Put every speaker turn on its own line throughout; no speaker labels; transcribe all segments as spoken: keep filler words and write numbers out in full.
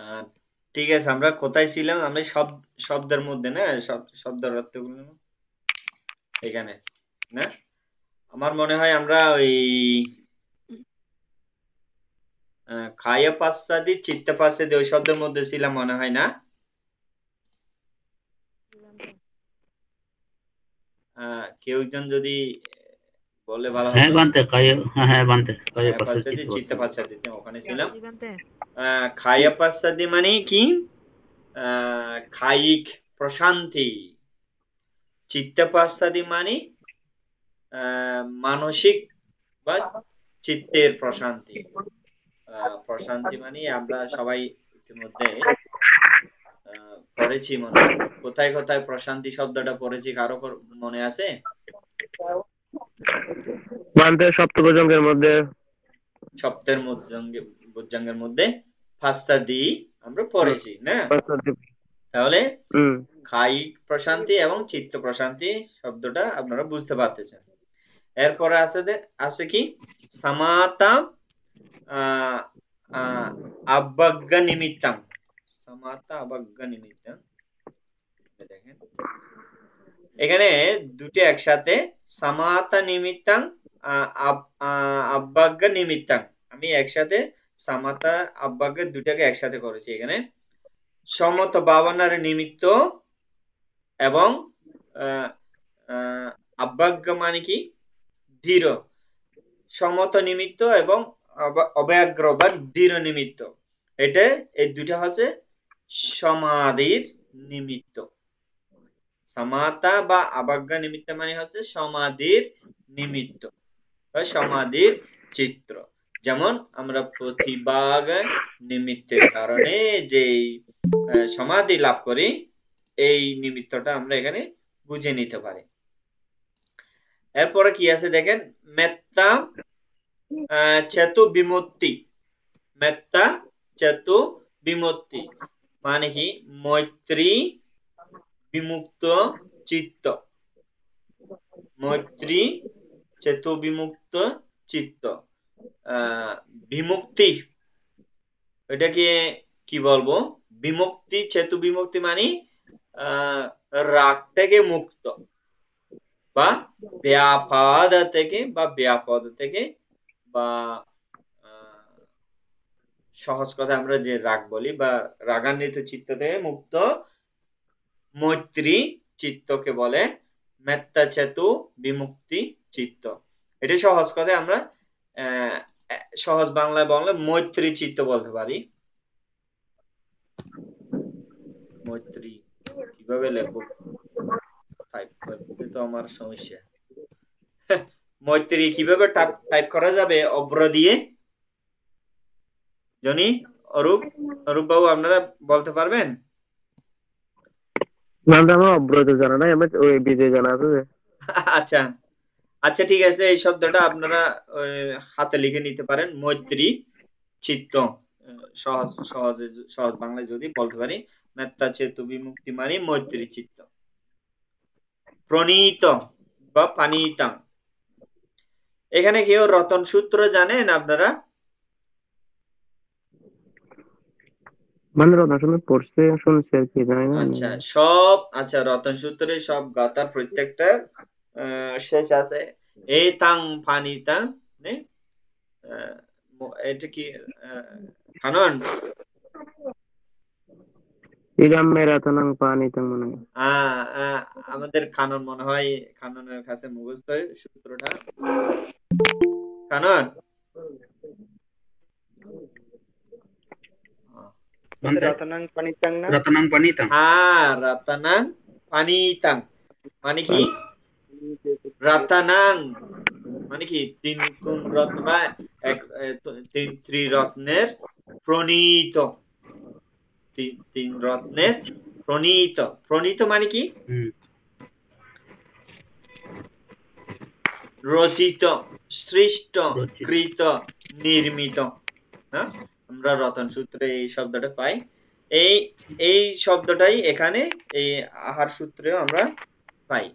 আহ, ঠিক আছে, আমরা কোথায় ছিলাম? আমরা সব শব্দের মধ্যে না, সব শব্দের অর্থগুলো এখানে না। আমার মনে হয় আমরা ওই আহ, খায়া পাশ্চাদি চিত্ত পাশ্চাদি ওই শব্দের মধ্যে ছিলাম মনে হয় না। আহ, কেউ একজন যদি বলে ভালো
হ্যাঁ
হতো।
বানতে কায়ে, হ্যাঁ হ্যাঁ বানতে কায়ে
খায়া
পাশে
পাশ্চাদি
চিত্ত
চিত্ত
পাশে।
পাশ্চাদিতে ওখানে ছিলাম।
জি বান্তে।
আহ, খায়া পাশ্চাদি মানে কি? আহ, খায়িক প্রশান্তি। চিত্ত পাশ্চাদি মানে আহ, মানসিক বা চিত্তের প্রশান্তি। আহ, প্রশান্তি মানে আমরা সবাই ইতিমধ্যে আহ, পড়েছি মনে হয়। কোথায় কোথায় প্রশান্তি শব্দটা পড়েছি কারো কর- মনে আছে?
বান্তে সপ্তভুজঙ্গের মধ্যে।
সপ্তের মধ্যে বজ্রাঙ্গের মধ্যে ফাঁসাদি আমরা পড়েছি না। তাহলে
হুম।
কায়িক প্রশান্তি এবং চিত্ত প্রশান্তি শব্দটা আপনারা বুঝতে পারতেছেন। এরপরে আছে যে আছে কি সামাতা আহ আহ আবজ্ঞা নিমিত্তাং। সামাতা আবজ্ঞা নিমিত্তাং, দেখেন এখানে দুটি একসাথে, সামাতা নিমিত্তাং আহ, আব- আহ, আবজ্ঞা নিমিত্তাং। আমি একসাথে সামাতা আবজ্ঞা দুটাকে একসাথে করেছি এখানে। সমত ভাবনার নিমিত্ত এবং আহ, আহ, আবজ্ঞা মানে কি দৃঢ়, সমত নিমিত্ত এবং অব- অব্যাঘ্র বা দৃঢ় নিমিত্ত। এটা এই দুটা হচ্ছে সমাধির নিমিত্ত। সামাতা বা আবজ্ঞা নিমিত্ত মানে হচ্ছে সমাধির নিমিত্ত বা সমাধির চিত্র। যেমন আমরা প্রতিবাগ নিমিত্তের কারণে যে আহ, সমাধি লাভ করি, এই নিমিত্তটা আমরা এখানে বুঝে নিতে পারি। এরপরে কি আছে দেখেন, মেত্তা আহ, চেতু বিমূর্তি। মেত্তা চেতু বিমূর্তি মানে কি মৈত্রী বিমুক্ত চিত্ত। মৈত্রী চেতু বিমুক্ত চিত্ত। আহ বিমুক্তি, এটাকে কি বলবো? বিমুক্তি চেতু বিমুক্তি মানে আহ রাগ থেকে মুক্ত বা ব্যাপাদ থেকে বা ব্যাপদ থেকে বা আহ, সহজ কথা আমরা যে রাগ বলি বা রাগান্বিত চিত্ত থেকে মুক্ত মৈত্রী চিত্তকে বলে মেত্তা চেতু বিমুক্তি চিত্ত। এটা সহজ কথায় আমরা আহ সহজ বাংলায় বললে মৈত্রী চিত্ত বলতে পারি। মৈত্রী কিভাবে লেখব? টাইপ করতে তো আমার সমস্যা। মৈত্রী কিভাবে টাইপ করা যাবে অব্র দিয়ে? জনি, অরূপ, অরূপ বাবু আপনারা বলতে পারবেন?
বান্তে আমার অব্রত জানা নাই, আমার ওই বিজয় জানা আছে যে।
আচ্ছা আচ্ছা ঠিক আছে, এই শব্দটা আপনারা আহ, হাতে লিখে নিতে পারেন, মৈত্রী চিত্ত। আহ, সহজ সহজে সহজ বাংলায় যদি বলতে পারি, মেত্তা চেতু বিমুক্তি মানে মৈত্রী চিত্ত। প্রণীত বা পানিতাং, এখানে কেউ রতন সূত্র জানেন আপনারা?
মানে রত্ন শুনে পড়ছে শুনছে আর কি, জানি না।
আচ্ছা সব, আচ্ছা রতন সূত্রে সব গাথার প্রত্যেকটা আহ, শেষ আছে এ তাং পানিতাং নে? আহ, ম- এটা কি আহ, কানন?
ইরাম মেরা তানাং পানি তাং মনে হয়।
আহ, আহ, আমাদের কানন মনে হয়, কাননের কাছে মুখস্থ সূত্রটা। কানন
বানতে
রতনাং পানিতাং না?
রতনাং পানিতাং।
হ্যাঁ রতনাং পানিতাং মানে কি রতনাং মানে কি তিন কোন রত্ন বা এক এ, ত- তিন ত্রিরত্নের প্রণীত। তিন তিন রত্নের প্রণীত। প্রণীত মানে কি
হুম।
রচিত, সৃষ্ট,
রচিত।
কৃত, নির্মিত। হ্যাঁ, আমরা রতন সূত্রে এই শব্দটা পাই। এই এই শব্দটাই এখানে এই আহার সূত্রেও আমরা পাই।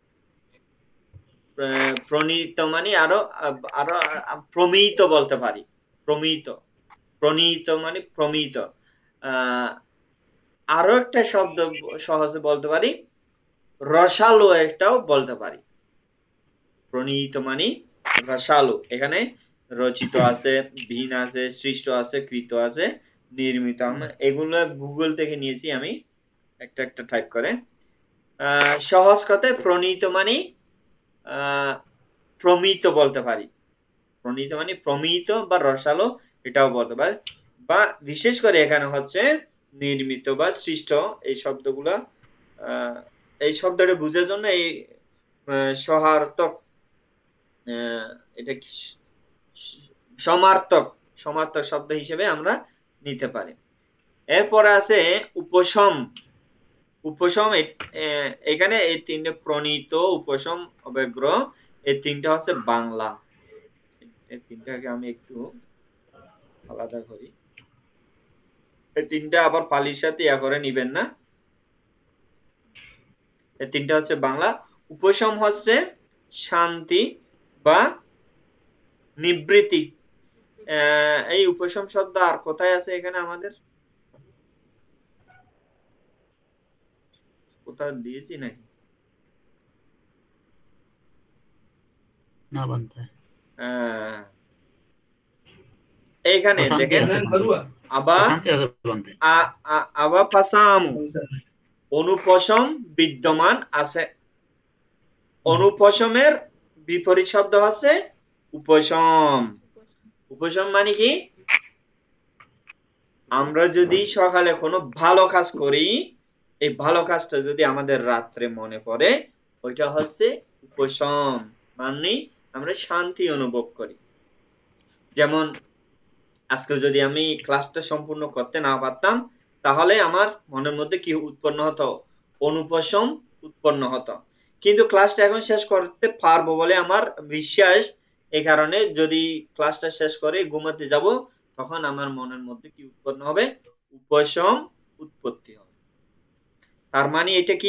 আহ, প্রণীত মানে আরো আরো প্রমিত বলতে পারি। প্রমিত, প্রণীত মানে প্রমিত। আহ আরো একটা শব্দ সহজে বলতে পারি, রসালো একটাও বলতে পারি। প্রণীত মানে রসালো, এখানে রচিত আছে, ভিন আছে, সৃষ্ট আছে, কৃত আছে, নির্মিত। এগুলো গুগল থেকে নিয়েছি আমি একটা একটা টাইপ করে। আহ সহজ কথায় প্রণীত মানে আহ প্রমিত বলতে পারি। প্রণীত মানে প্রমিত বা রসালো এটাও বলতে পারি। বা বিশেষ করে এখানে হচ্ছে নির্মিত বা সৃষ্ট, এই শব্দগুলা আহ এই শব্দটা বুঝার জন্য এই সহার্থক, এটা কি সমার্থক, সমার্থক শব্দ হিসেবে আমরা নিতে পারি। এরপরে আছে উপশম। উপশম এখানে এই তিনটে প্রণীত, উপশম, অব্যগ্র, এই তিনটা হচ্ছে বাংলা। এই তিনটাকে আমি একটু আলাদা করি। এই তিনটা আবার পালির সাথে ইয়া করে নিবেন না। এই তিনটা হচ্ছে বাংলা। উপশম হচ্ছে শান্তি বা নিবৃত্তি। এই উপশম শব্দ আর কোথায় আছে এখানে আমাদের? কোথাও দিয়েছি নাকি?
না বানতে
এইখানে দেখেন আবা আবা পাসাম অনুপশম বিদ্যমান আছে। অনুপশমের বিপরীত শব্দ হচ্ছে উপশম। উপশম মানে কি? আমরা যদি সকালে কোনো ভালো কাজ করি, এই ভালো কাজটা যদি আমাদের রাত্রে মনে পড়ে, ওইটা হচ্ছে উপশম, মানে আমরা শান্তি অনুভব করি। যেমন আজকে যদি আমি ক্লাসটা সম্পূর্ণ করতে না পারতাম, তাহলে আমার মনের মধ্যে কি উৎপন্ন হতো? অনুপশম উৎপন্ন হতো। কিন্তু ক্লাসটা এখন শেষ করতে পারবো বলে আমার বিশ্বাস, এই কারণে যদি ক্লাসটা শেষ করে ঘুমাতে যাব, তখন আমার মনের মধ্যে কি উৎপন্ন হবে? উপশম উৎপত্তি হবে। তার মানে এটা কি?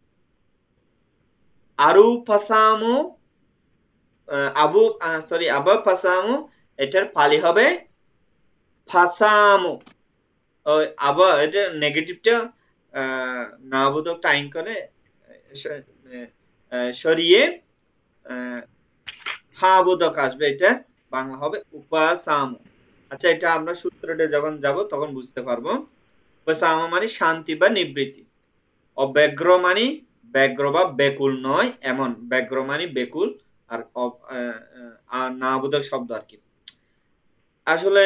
আরু পাসামু আবু সরি আবা পাসামু, এটার পালি হবে ফাসামু। ওই আবা এটা নেগেটিভটা না বোধক টাইম করে সরিয়ে হা বোধক আসবে, এটা বাংলা হবে উপাসামু। আচ্ছা, এটা আমরা সূত্রটা যখন যাব তখন বুঝতে পারবো। উপাসামু মানে শান্তি বা নিবৃত্তি। অব্যগ্র মানে ব্যগ্র বা বেকুল নয় এমন, ব্যগ্র মানে বেকুল, আর না বোধক শব্দ আর কি। আসলে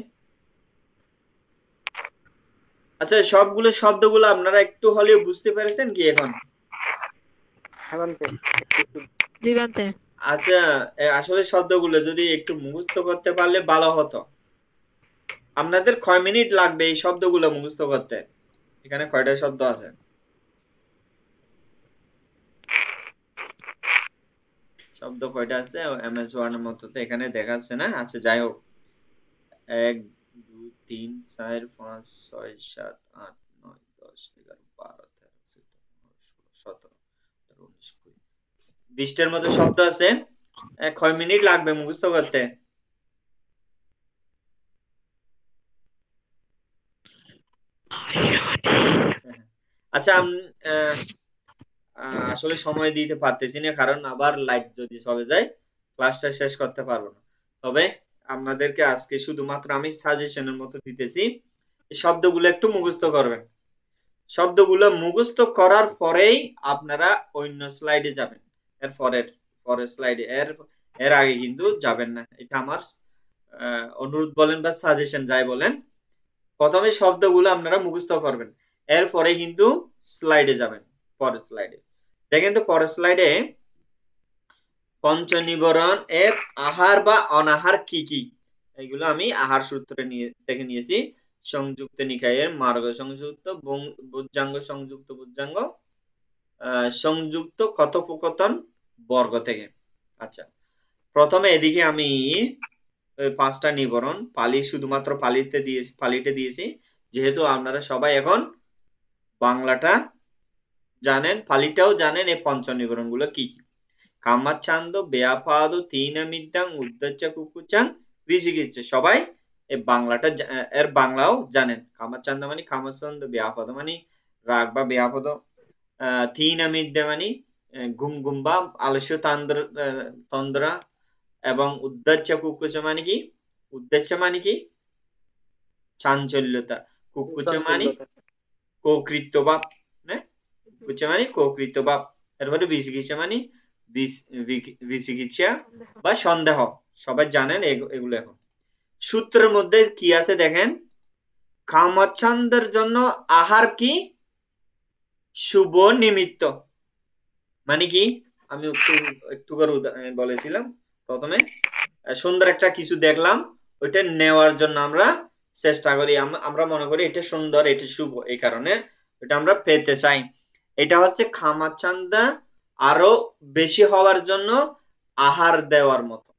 আচ্ছা, সবগুলো শব্দগুলো আপনারা একটু হলেও বুঝতে পেরেছেন কি এখন? আচ্ছা, আসলে শব্দগুলো যদি একটু মুখস্থ করতে পারলে ভালো হতো। আপনাদের কয় মিনিট লাগবে এই শব্দগুলো মুখস্থ করতে? এখানে কয়টা শব্দ আছে? শব্দ কয়টা আছে এমএস ওয়ার্ড এর মতো তো এখানে দেখাচ্ছে না। আচ্ছা, যাই হোক, এক দুই তিন চার পাঁচ ছয় সাত আট নয় দশ এগারো বারো তেরো চোদ্দ পনেরো ষোলো সতেরো আঠারো উনিশ কুড়ি বিশটার মতো শব্দ আছে। কয় মিনিট লাগবে মুখস্থ করতে? আচ্ছা, আসলে সময় দিতে পারতেছি না, কারণ আবার লাইট যদি চলে যায় ক্লাসটা শেষ করতে পারবো না। তবে আপনাদেরকে আজকে শুধুমাত্র আমি সাজেশনের মতো দিতেছি, এই শব্দগুলো একটু মুখস্থ করবেন। শব্দগুলো মুখস্থ করার পরেই আপনারা অন্য স্লাইডে যাবেন। এর পরের পরের স্লাইডে, এর এর আগে কিন্তু যাবেন না। এটা আমার অনুরোধ বলেন বা সাজেশন যাই বলেন। প্রথমে শব্দগুলো আপনারা মুখস্থ করবেন, এরপরে কিন্তু স্লাইডে যাবেন, পরের স্লাইডে। দেখেন তো পরের স্লাইডে পঞ্চনিবরণ এর আহার বা অনাহার কি কি, এগুলো আমি আহার সূত্রে নিয়ে থেকে নিয়েছি। সংযুক্ত নিকায়ের মার্গ সংযুক্ত বুজ্জাঙ্গ সংযুক্ত বুজ্জাঙ্গ সংযুক্ত কথোপকথন বর্গ থেকে। আচ্ছা, প্রথমে এদিকে আমি পাঁচটা নিবরণ পালি শুধুমাত্র পালিতে দিয়েছি, পালিতে দিয়েছি, যেহেতু আপনারা সবাই এখন বাংলাটা জানেন, পালিটাও জানেন। এই পঞ্চনিবরণ গুলো কি কি? কামাচ্ছান্দ বেয়াপাদ তিন মিদ্যাং উদ্দচ্চ কুকুচাং বিজিগিচ্ছে, সবাই এই বাংলাটা এর বাংলাও জানেন। কামাচ্ছন্দ মানে কামচ্ছন্দ, ব্যাপদ মানে রাগ বা ব্যাপদ, থিনা মিদ্যে মানে ঘুম ঘুম বা আলস্য তন্দ্র তন্দ্রা, এবং উদ্দেশ্য কুকুচ মানে কি, উদ্দেশ্য মানে কি চাঞ্চল্যতা, কুকুচ মানে ককৃত্য ভাব, হ্যাঁ কুকুচ মানে ককৃত্য ভাব। এরপরে বিচিকিৎসা মানে বিচিকিৎসা বা সন্দেহ, সবাই জানেন এগুলো। এখন সূত্রের মধ্যে কি আছে দেখেন, কামচ্ছন্দের জন্য আহার কি শুভ নিমিত্ত, মানে কি আমি একটু একটু করে বলেছিলাম প্রথমে, সুন্দর একটা কিছু দেখলাম ওইটা নেওয়ার জন্য আমরা চেষ্টা করি, আমরা মনে করি এটা সুন্দর, এটা শুভ, এই কারণে এটা আমরা পেতে চাই। এটা হচ্ছে কামচ্ছন্দ আরো বেশি হওয়ার জন্য আহার দেওয়ার মতো,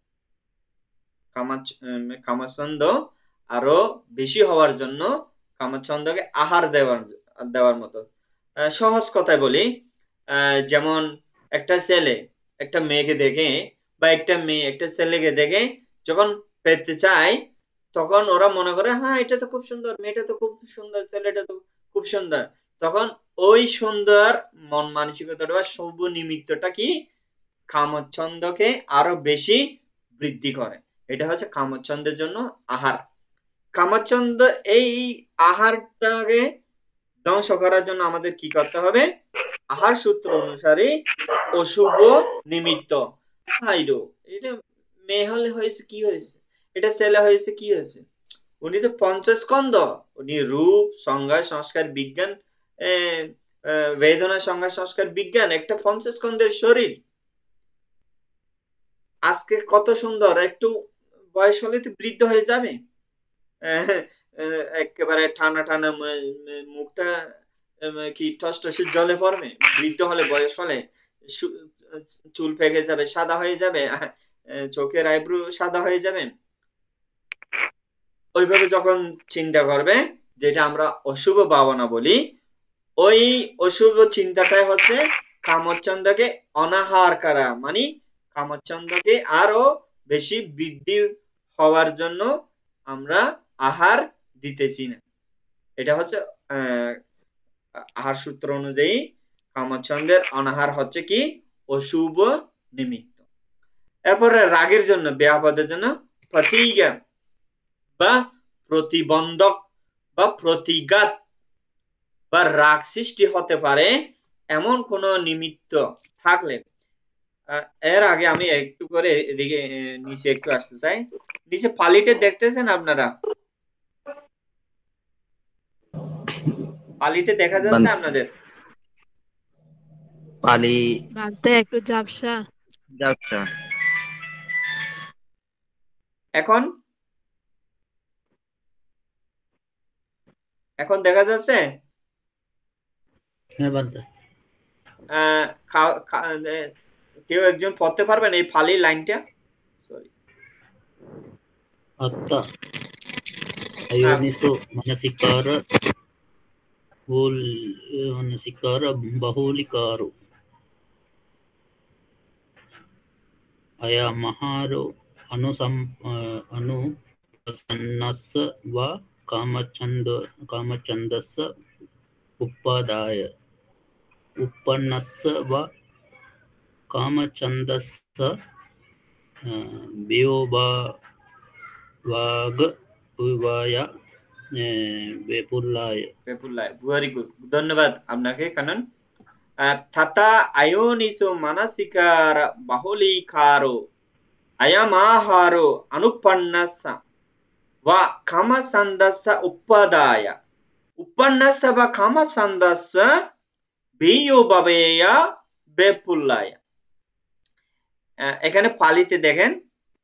কামচ্ছন্দ আরো বেশি হওয়ার জন্য কামচ্ছন্দকে আহার দেওয়ার দেওয়ার মতো। সহজ কথায় বলি, যেমন একটা ছেলে একটা মেয়েকে দেখে বা একটা মেয়ে একটা ছেলেকে দেখে যখন পেতে চায়, তখন ওরা মনে করে হ্যাঁ এটা তো খুব সুন্দর, মেয়েটা তো খুব সুন্দর, ছেলেটা তো খুব সুন্দর, তখন ওই সুন্দর মন মানসিকতাটা বা শুভ নিমিত্তটা কি কামচ্ছন্দকে আরো বেশি বৃদ্ধি করে। এটা হচ্ছে কামচ্ছন্দের জন্য আহার। কামচ্ছন্দ এই আহারটাকে ধ্বংস করার জন্য আমাদের কি করতে হবে, আহার সূত্র অনুসারে অশুভ নিমিত্ত, হাইরো এটা মেয়ে হলে হয়েছে কি হয়েছে, এটা ছেলে হয়েছে কি হয়েছে, উনি তো পঞ্চস্কন্ধ, উনি রূপ সংজ্ঞা সংস্কার বিজ্ঞান, বেদনা সংজ্ঞা সংস্কার বিজ্ঞান, একটা পঞ্চস্কন্ধের শরীর। আজকে কত সুন্দর, একটু বয়স হলে তো বৃদ্ধ হয়ে যাবে, একেবারে টানা টানা মুখটা কি টসটসে জলে পড়বে, বৃদ্ধ হলে বয়স হলে চুল পেকে যাবে, সাদা হয়ে যাবে, চোখের আইব্রু সাদা হয়ে যাবে। ওইভাবে যখন চিন্তা করবে, যেটা আমরা অশুভ ভাবনা বলি, ওই অশুভ চিন্তাটাই হচ্ছে কামচ্ছন্দকে অনাহার করা, মানে কামচ্ছন্দকে আরো বেশি বৃদ্ধি হওয়ার জন্য আমরা আহার দিতেছি না। এটা হচ্ছে আহ আহার সূত্র অনুযায়ী কামচ্ছন্দের অনাহার হচ্ছে কি অশুভ নিমিত্ত। এরপরে রাগের জন্য ব্যাপদের জন্য প্রতিজ্ঞা বা প্রতিবন্ধক বা প্রতিঘাত বা রাগ সৃষ্টি হতে পারে এমন কোন নিমিত্ত থাকলে, এর আগে আমি একটু করে এদিকে নিচে একটু আসতে চাই। নিচে পালিটে দেখতেছেন আপনারা, পালিটে দেখা যাচ্ছে আপনাদের?
পালি
বানতে একটু ঝাপসা
ঝাপসা।
এখন এখন দেখা যাচ্ছে?
হ্যাঁ বানতে।
কেউ একজন পড়তে পারবেন এই ফালি লাইনটা? সরি,
আত্তা আয়োনিসো মানসিকার বহুল মানসিকার বাহুলিকারো अयमहारो अनुसम अनुपसन्नस्य वा कामचन्द कामचन्दस्य उपादाय उपन्नस्य वा कामचन्दस्य वियोभाग विवाय বেপুল্লায়
বেপুল্লায় ভেরি গুড, ধন্যবাদ আপনাকে কানন। তথা আয়োনিসো মানসিকার বাহুলিকারো अयमाहारो अनुपन्नस्य वा कामछन्दस्य उपादाय उपन्नस्य वा कामछन्दस्य বিয়োভাবেয় বেপুল্লায়। এখানে পালিতে দেখেন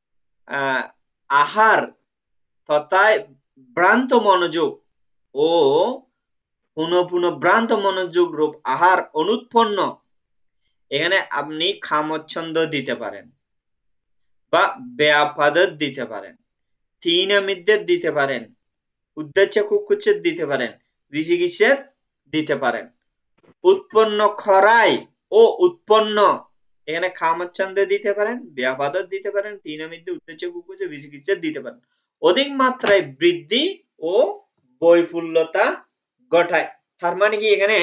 আহার তথা ভ্রান্ত মনোযোগ ও পুনঃ পুনঃ ভ্রান্ত মনোযোগ রূপ আহার অনুৎপন্ন, এখানে আপনি কামচ্ছন্দ দিতে পারেন বা ব্যাপাদত দিতে পারেন, তিন মিদ্যেত দিতে পারেন, উদ্দেশ্য কুকুচ্ছেদ দিতে পারেন, বিচিকিৎসেদ দিতে পারেন। উৎপন্ন খরাই ও উৎপন্ন, এখানে কামচ্ছন্দে দিতে পারেন, ব্যাপাদত দিতে পারেন, তিন মিদ্যে উদ্দেশ্য কুকুচ্ছেদ বিচিকিৎসেদ দিতে পারেন। অধিক মাত্রায় বৃদ্ধি ও বৈপুল্যতা ঘটায়। তার মানে কি এখানে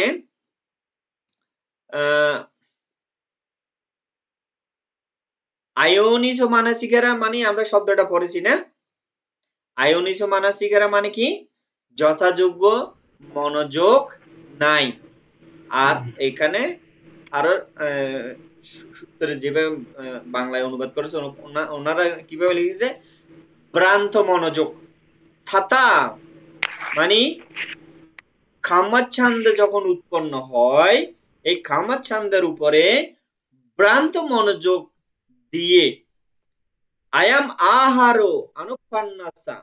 আয়োনিসো মানসিকেরা মানে আমরা শব্দটা পড়েছি না, আয়োনিসো মানসিকেরা মানে কি যথাযোগ্য মনোযোগ নাই। আর এখানে আরো সূত্রে যেভাবে বাংলায় অনুবাদ করেছে ওনারা কিভাবে লিখেছে, ভ্রান্ত মনোযোগ থাতা মানে কামচ্ছন্দ যখন উৎপন্ন হয়, এই কামচ্ছন্দের উপরে ভ্রান্ত মনোযোগ দিয়ে আয়াম আহারো অনুপন্নাসা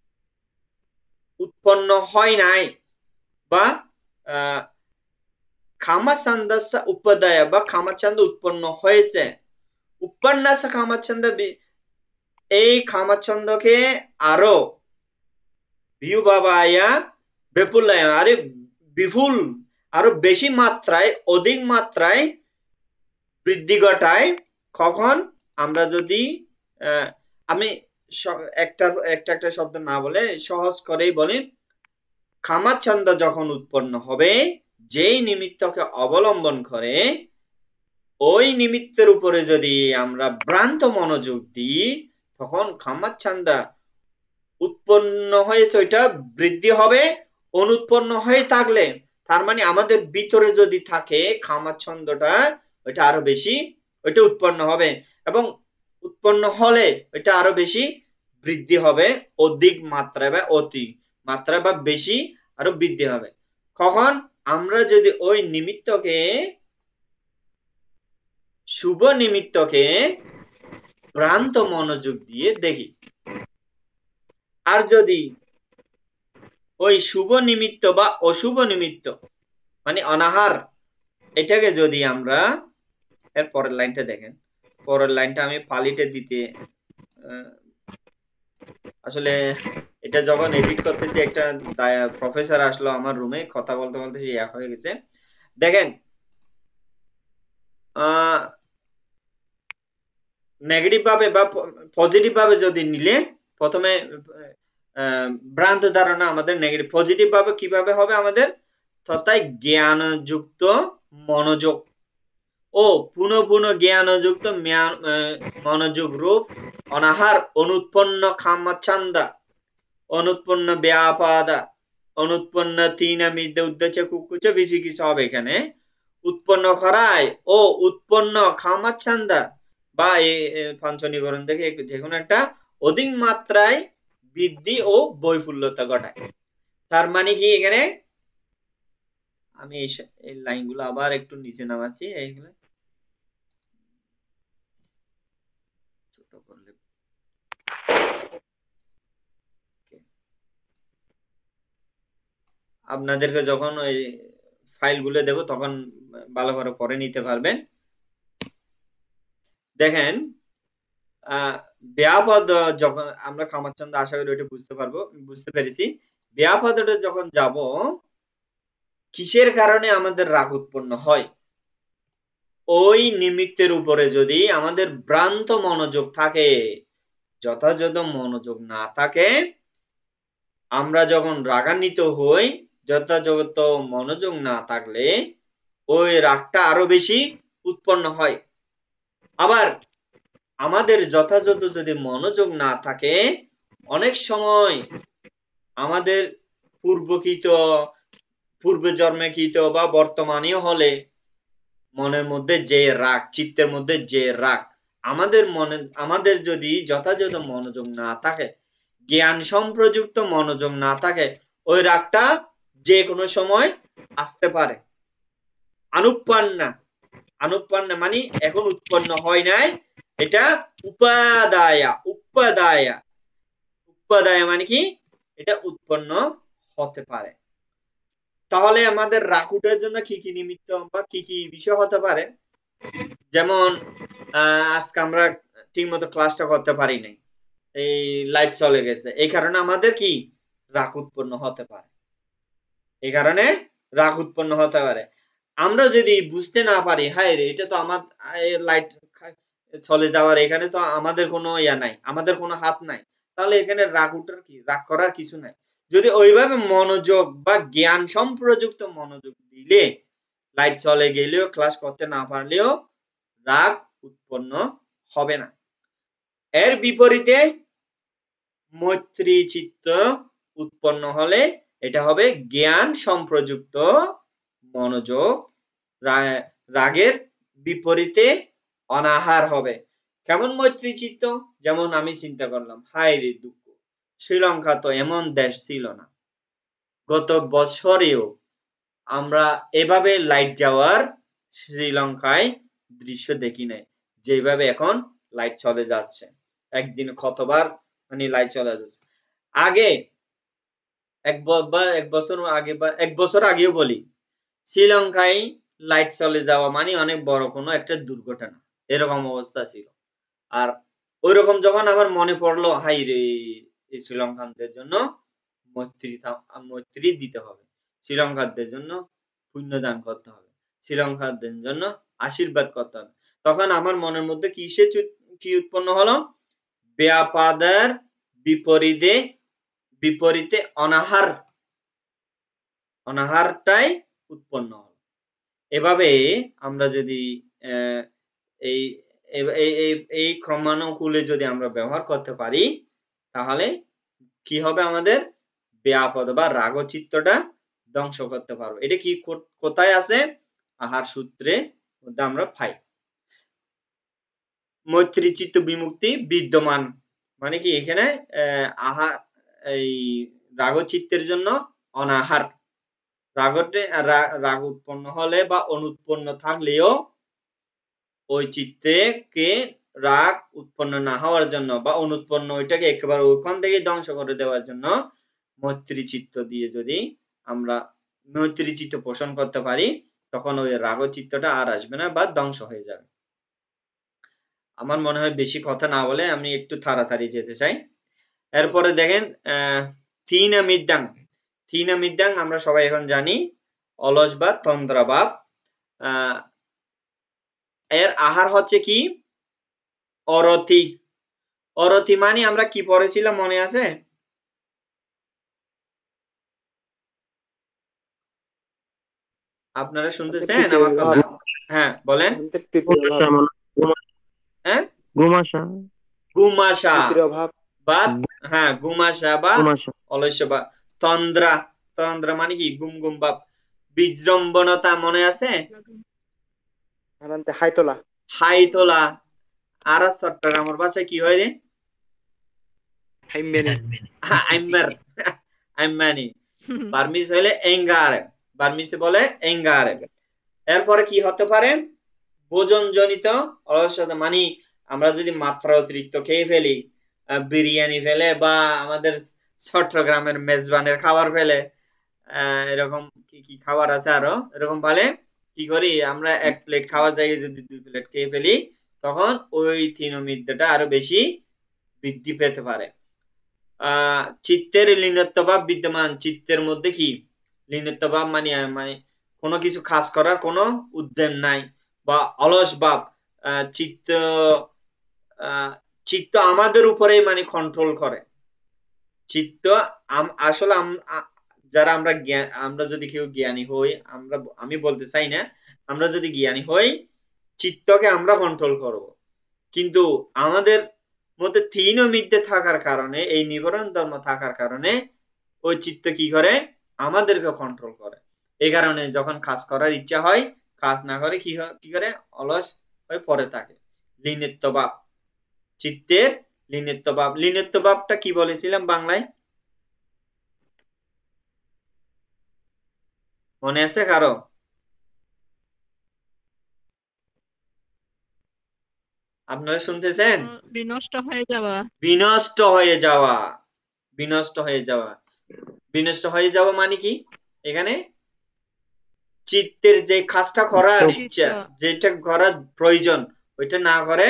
উৎপন্ন হয় নাই বা কামচ্ছন্দস্য উপাদায় বা কামচ্ছন্দ উৎপন্ন হয়েছে। উপন্যাস কামচ্ছন্দ এই কামচ্ছন্দকে আরো বিউবাবায়া বিপুলায় আরে বিপুল আরো বেশি মাত্রায় অধিক মাত্রায় বৃদ্ধি ঘটায়। কখন আমরা যদি আমি একটা একটা একটা শব্দ না বলে সহজ করেই বলি, কামচ্ছন্দ যখন উৎপন্ন হবে যেই নিমিত্তকে অবলম্বন করে ওই নিমিত্তের উপরে যদি আমরা ভ্রান্ত মনোযোগ দিই তখন কামচ্ছন্দ উৎপন্ন হয়েছে ওইটা বৃদ্ধি হবে। অনুৎপন্ন হয়ে থাকলে তার মানে আমাদের ভিতরে যদি থাকে কামচ্ছন্দটা ওইটা আরো বেশি ওইটা উৎপন্ন হবে এবং উৎপন্ন হলে ওইটা আরো বেশি বৃদ্ধি হবে, অধিক মাত্রায় বা অতি মাত্রা বা বেশি আরো বৃদ্ধি হবে। কখন আমরা যদি ওই নিমিত্তকে শুভ নিমিত্তকে ভ্রান্ত মনোযোগ দিয়ে দেখি। আর যদি ওই শুভ নিমিত্ত বা অশুভ নিমিত্ত মানে অনাহার এটাকে যদি আমরা, এর পরের লাইনটা দেখেন, পরের লাইনটা আমি পালিটে দিতে আসলে এটা যখন এডিট করতেছি একটা প্রফেসর আসলো আমার রুমে, কথা বলতে বলতে সে এক হয়ে গেছে। দেখেন নেগেটিভ ভাবে বা পজিটিভ ভাবে যদি নিলে প্রথমে ভ্রান্ত ধারণা আমাদের নেগেটিভ, পজিটিভ ভাবে কিভাবে হবে আমাদের তথায় জ্ঞানযুক্ত মনোযোগ ও পুনঃ পুনঃ জ্ঞানযুক্ত মনোযোগ রূপ অনাহার অনুৎপন্ন কামচ্ছন্দ অনুৎপন্ন ব্যাপাদা অনুৎপন্ন তিন মিদ্যে উদ্দেশ্য কুকুচ বিচিকিৎসা হবে। এখানে উৎপন্ন করায় ও উৎপন্ন কামচ্ছন্দ বা পঞ্চনিবরণ থেকে যে কোনো একটা অধিক মাত্রায় বৃদ্ধি ও বৈপুল্যতা ঘটায়। তার মানে কি এখানে আমি এই লাইনগুলো আবার একটু নিচে নামাচ্ছি, এইগুলো ছোট করলে আপনাদেরকে যখন ওই ফাইলগুলো দেব তখন ভালো করে পড়ে নিতে পারবেন। দেখেন ব্যাপদ যখন আমরা কামচ্ছন্দ আশা করি ওইটা বুঝতে পারবো বুঝতে পেরেছি। ব্যাপদটা যখন যাব কিসের কারণে আমাদের রাগ উৎপন্ন হয়, ওই নিমিত্তের উপরে যদি আমাদের ভ্রান্ত মনোযোগ থাকে, যথাযথ মনোযোগ না থাকে, আমরা যখন রাগান্বিত হই যথাযথ মনোযোগ না থাকলে ওই রাগটা আরো বেশি উৎপন্ন হয়। আবার আমাদের যথাযথ যদি মনোযোগ না থাকে অনেক সময় আমাদের পূর্বকৃত পূর্ব জন্মকৃত বা বর্তমানেও হলে মনের মধ্যে যে রাগ, চিত্তের মধ্যে যে রাগ, আমাদের মনে আমাদের যদি যথাযথ মনোযোগ না থাকে, জ্ঞান সম্প্রযুক্ত মনোযোগ না থাকে, ওই রাগটা যে কোনো সময় আসতে পারে। অনুপন্না অনুপন্না মানে এখন উৎপন্ন হয় নাই, এটা উপাদায়া উপাদায়া উপাদায়া মানে কি এটা উৎপন্ন হতে পারে। তাহলে আমাদের রাগ উঠার জন্য কি কি নিমিত্ত বা কি কি বিষয় হতে পারে, যেমন আজকে আমরা ঠিক মতো ক্লাসটা করতে পারি নাই, এই লাইট চলে গেছে, এই কারণে আমাদের কি রাগ উৎপন্ন হতে পারে, এই কারণে রাগ উৎপন্ন হতে পারে। আমরা যদি বুঝতে না পারি হায় রে এটা তো আমার লাইট চলে যাওয়ার, এখানে তো আমাদের কোনো ইয়া নাই, আমাদের কোনো হাত নাই, তাহলে এখানে রাগ উঠার কি রাগ করার কিছু নাই। যদি ওইভাবে মনোযোগ বা জ্ঞান সম্প্রযুক্ত মনোযোগ দিলে লাইট চলে গেলেও ক্লাস করতে না পারলেও রাগ উৎপন্ন হবে না। এর বিপরীতে মৈত্রী চিত্ত উৎপন্ন হলে এটা হবে জ্ঞান সম্প্রযুক্ত মনোযোগ, রাগের বিপরীতে অনাহার হবে। কেমন মৈত্রী চিত্ত? যেমন আমি চিন্তা করলাম, হায় রে দুঃখ, শ্রীলঙ্কা তো এমন দেশ ছিল না, গত বছরেও আমরা এভাবে লাইট যাওয়ার শ্রীলঙ্কায় দৃশ্য দেখি নাই, যেভাবে এখন লাইট চলে যাচ্ছে। একদিন কতবার মানে লাইট চলে যাচ্ছে। আগে এক এক বছর আগে বা এক বছর আগেও বলি, শ্রীলঙ্কায় লাইট চলে যাওয়া মানে অনেক বড় কোনো একটা দুর্ঘটনা, এরকম অবস্থা ছিল। আর ওইরকম যখন আমার মনে পড়লো, হাই রে এই শ্রীলঙ্কানদের জন্য মৈত্রী মৈত্রী দিতে হবে, শ্রীলঙ্কানদের জন্য পুণ্যদান করতে হবে, শ্রীলঙ্কানদের জন্য আশীর্বাদ করতে হবে, তখন আমার মনের মধ্যে কিসে কি উৎপন্ন হলো? ব্যাপাদের বিপরীতে বিপরীতে অনাহার অনাহারটাই উৎপন্ন হলো। এভাবে আমরা যদি এই এই ক্রমানুকূলে যদি আমরা ব্যবহার করতে পারি, তাহলে কি হবে? আমাদের ব্যাপদ বা রাগ চিত্তটা ধ্বংস করতে পারবো। এটা কি কোথায় আছে? আহার সূত্রে মধ্যে আমরা পাই। মৈত্রী চিত্ত বিমুক্তি বিদ্যমান মানে কি এখানে আহার এই রাগ চিত্তের জন্য অনাহার, রাগতে রাগ উৎপন্ন হলে বা অনুৎপন্ন থাকলেও ওই চিত্তকে রাগ উৎপন্ন না হওয়ার জন্য বা অনুৎপন্ন ওইটাকে একেবারে ওখান থেকে ধ্বংস করে দেওয়ার জন্য মৈত্রী চিত্ত দিয়ে যদি আমরা মৈত্রী চিত্ত পোষণ করতে পারি, তখন ওই রাগ চিত্তটা আর আসবে না বা ধ্বংস হয়ে যাবে। আমার মনে হয় বেশি কথা না বলে আমি একটু তাড়াতাড়ি যেতে চাই। এরপরে দেখেন আহ থিনা মিদ্যাং। থিনা মিদ্যাং আমরা সবাই এখন জানি অলস বা তন্দ্রা ভাব। আহ এর আহার হচ্ছে কি? অরতি। অরতি মানে আমরা কি পড়েছিলাম মনে আছে? আপনারা শুনতেছেন আমার কথা? হ্যাঁ বলেন। হ্যাঁ
গুমাশা
গুমাশা বা হ্যাঁ গুমাশা বা অলস্য বা তন্দ্রা। তন্দ্রা মানে কি? গুম গুম ভাব। বিজৃম্ভণতা মনে আছে?
হাইতোলা।
হাইতোলা। আর চট্টগ্রামের ভাষায় কি হয় রে? আইম্মার আইম্মানি। বার্মিজ হইলে এঙ্গারে, বার্মিজে বলে এঙ্গারে। এরপরে কি হতে পারে? ভোজন জনিত অলসতা মানে আমরা যদি মাত্রা অতিরিক্ত খেয়ে ফেলি, বিরিয়ানি ফেলে বা আমাদের চট্টগ্রামের মেজবানের খাবার ফেলে, এরকম কি কি খাবার আছে আরো, এরকম বলে কি করি আমরা এক প্লেট খাওয়ার জায়গায় যদি দুই প্লেট খেয়ে ফেলি, তখন ওই থিনোমিদ্যাটা আরো বেশি বৃদ্ধি পেতে পারে। আহ চিত্তের লীনত্ব ভাব বিদ্যমান। চিত্তের মধ্যে কি লীনত্ব ভাব মানে মানে কোনো কিছু কাজ করার কোনো উদ্যম নাই বা অলস ভাব। চিত্ত চিত্ত আমাদের উপরেই মানে কন্ট্রোল করে। চিত্ত আসলে যারা আমরা আমরা যদি কেউ জ্ঞানী হই, আমরা আমি বলতে চাই না, আমরা যদি জ্ঞানী হই চিত্তকে আমরা কন্ট্রোল করব, কিন্তু আমাদের মধ্যে তিন মিথ্যে থাকার কারণে, এই নিবরণ ধর্ম থাকার কারণে ওই চিত্ত কি করে? আমাদেরকে কন্ট্রোল করে। এই কারণে যখন কাজ করার ইচ্ছা হয়, কাজ না করে কি কি করে? অলস হয়ে পড়ে থাকে। লীনত্ব ভাব, চিত্তের লীনত্ব ভাব। লীনত্ব ভাবটা কি বলেছিলাম বাংলায়? মনে আছে কারো? আপনারা শুনতেছেন?
বিনষ্ট হয়ে যাওয়া।
বিনষ্ট হয়ে যাওয়া। বিনষ্ট হয়ে যাওয়া। বিনষ্ট হয়ে যাওয়া মানে কি? এখানে চিত্তের যে কাজটা করার ইচ্ছা, যেটা করার প্রয়োজন, ওইটা না করে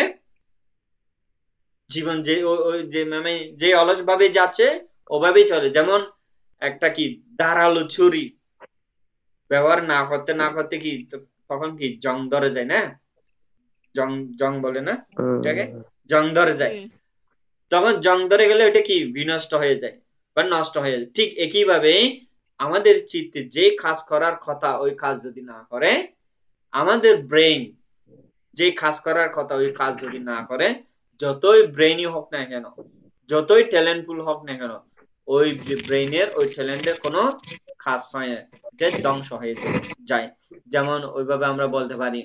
জীবন যে যে মানে যে অলস ভাবে যাচ্ছে ওভাবেই চলে। যেমন একটা কি ধারালো ছুরি ব্যবহার না করতে না করতে কি তখন কি জং ধরে যায় না? জং জং বলে না এটাকে? জং ধরে যায়। তখন জং ধরে গেলে ওটা কি বিনষ্ট হয়ে যায় বা নষ্ট হয়ে যায়। ঠিক একইভাবে আমাদের চিত্তে যে কাজ করার কথা ওই কাজ যদি না করে, আমাদের ব্রেন যে কাজ করার কথা ওই কাজ যদি না করে, যতই ব্রেনই হোক না কেন, যতই ট্যালেন্টফুল হোক না কেন, ওই ব্রেনের ওই ট্যালেন্টের কোনো কাজ হয় না, এটা ধ্বংস হয়ে যায়। যেমন ওইভাবে আমরা বলতে পারি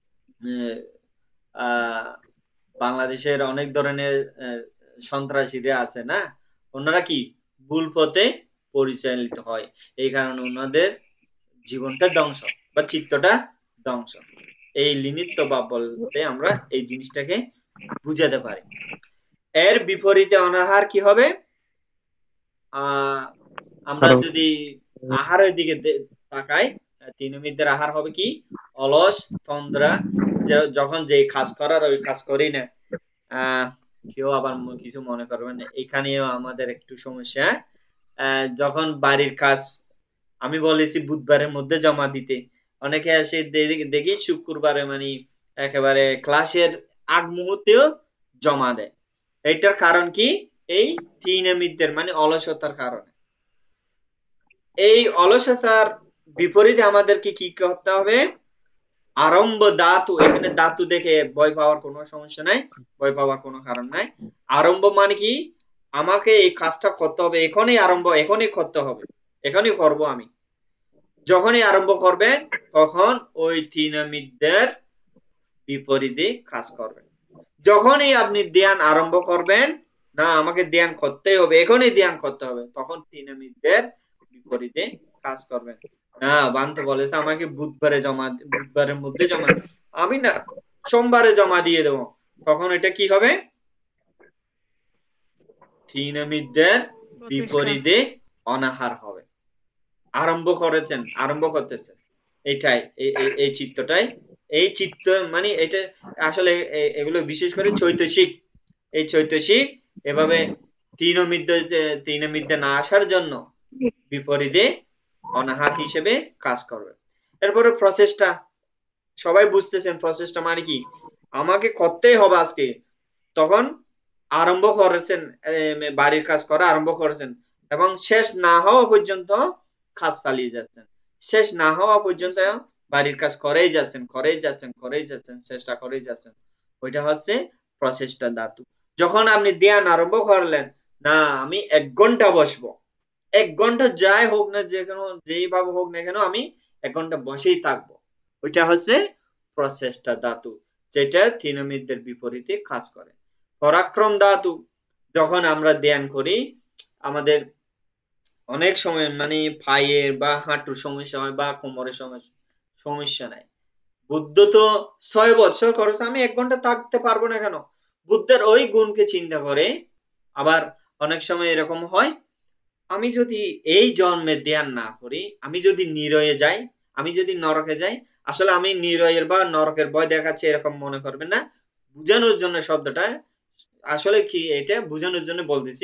আহ বাংলাদেশের অনেক ধরনের সন্ত্রাসীরা আছে না, ওনারা কি ভুল পথে পরিচালিত হয়, এই কারণে ওনাদের জীবনটা ধ্বংস বা চিত্তটা ধ্বংস। এই লিনিত্ব ভাব বলতে আমরা এই জিনিসটাকে বুঝাতে পারি। এর বিপরীতে অনাহার কি হবে? আহ আমরা যদি আহারের দিকে তাকাই, তৃণমিতদের আহার হবে কি? অলস, তন্দ্রা, যখন যে কাজ করার ওই কাজ করি না। আহ কেউ আবার কিছু মনে করবেন, এখানেও আমাদের একটু সমস্যা। আহ যখন বাড়ির কাজ আমি বলেছি বুধবারের মধ্যে জমা দিতে, অনেকে এসে দেখি শুক্রবারে মানে একেবারে ক্লাসের আগ মুহূর্তেও জমা দেয়। এটার কারণ কি? এই তৃণমিতদের মানে অলসতার কারণে। এই অলসতার বিপরীতে আমাদেরকে কি করতে হবে? আরম্ভ ধাতু, এখানে ধাতু দেখে ভয় পাওয়ার কোনো সমস্যা নাই, ভয় পাওয়ার কোনো কারণ নাই। আরম্ভ মানে কি? আমাকে এই কাজটা করতে হবে, এখনই আরম্ভ, এখনই করতে হবে, এখনই করব আমি। যখনই আরম্ভ করবেন তখন ওই তৃণমিতদের বিপরীতে কাজ করবেন। যখনই আপনি ধ্যান আরম্ভ করবেন, না আমাকে ধ্যান করতেই হবে, এখনই ধ্যান করতে হবে, তখন তৃণমিতদের বিপরীতে কাজ করবেন। না বান্ত বলেছে আমাকে বুধবারে জমা, বুধবারের মধ্যে জমা, আমি না সোমবারে জমা দিয়ে দেবো, তখন এটা কি হবে? তৃণমিতদের বিপরীতে অনাহার হবে। আরম্ভ করেছেন, আরম্ভ করতেছেন, এটাই এই চিত্তটাই, এই চিত্ত মানে এটা আসলে এগুলো বিশেষ করে চৈতসিক, এই চৈতসিক এভাবে তৃণমিদ্য তৃণমিদ্যে না আসার জন্য বিপরীতে অনাহার হিসেবে কাজ করবে। এরপরে প্রচেষ্টা, সবাই বুঝতেছেন প্রচেষ্টা মানে কি? আমাকে করতেই হবে আজকে, তখন আরম্ভ করেছেন, বাড়ির কাজ করা আরম্ভ করেছেন এবং শেষ না হওয়া পর্যন্ত কাজ চালিয়ে যাচ্ছেন, শেষ না হওয়া পর্যন্ত বাড়ির কাজ করেই যাচ্ছেন, করেই যাচ্ছেন, করেই যাচ্ছেন, চেষ্টা করেই যাচ্ছেন, ওইটা হচ্ছে প্রচেষ্টা ধাতু। যখন আপনি ধ্যান আরম্ভ করলেন, না আমি এক ঘন্টা বসবো, এক ঘন্টা যাই হোক না, যে কোনো যেইভাবে হোক না কেন আমি এক ঘন্টা বসেই থাকবো, ওইটা হচ্ছে প্রচেষ্টা ধাতু, যেটা তৃণমিতদের বিপরীতে কাজ করে। পরাক্রম ধাতু, যখন আমরা ধ্যান করি আমাদের অনেক সময় মানে পায়ের বা হাঁটুর সমস্যা হয় বা কোমরের সমস্যা, সমস্যা নাই। বুদ্ধ তো ছয় বছর করেছে, আমি এক ঘন্টা থাকতে পারবো না কেন? বুদ্ধের ওই গুণকে চিন্তা করে। আবার অনেক সময় এরকম হয়, আমি যদি এই জন্মে ধ্যান না করি, আমি যদি নিরয়ে যাই, আমি যদি নরকে যাই, আসলে আমি নিরয়ের বা নরকের ভয় দেখাচ্ছে এরকম মনে করবেন না, বুঝানোর জন্য শব্দটা, আসলে কি এটা বুঝানোর জন্য বলতেছি।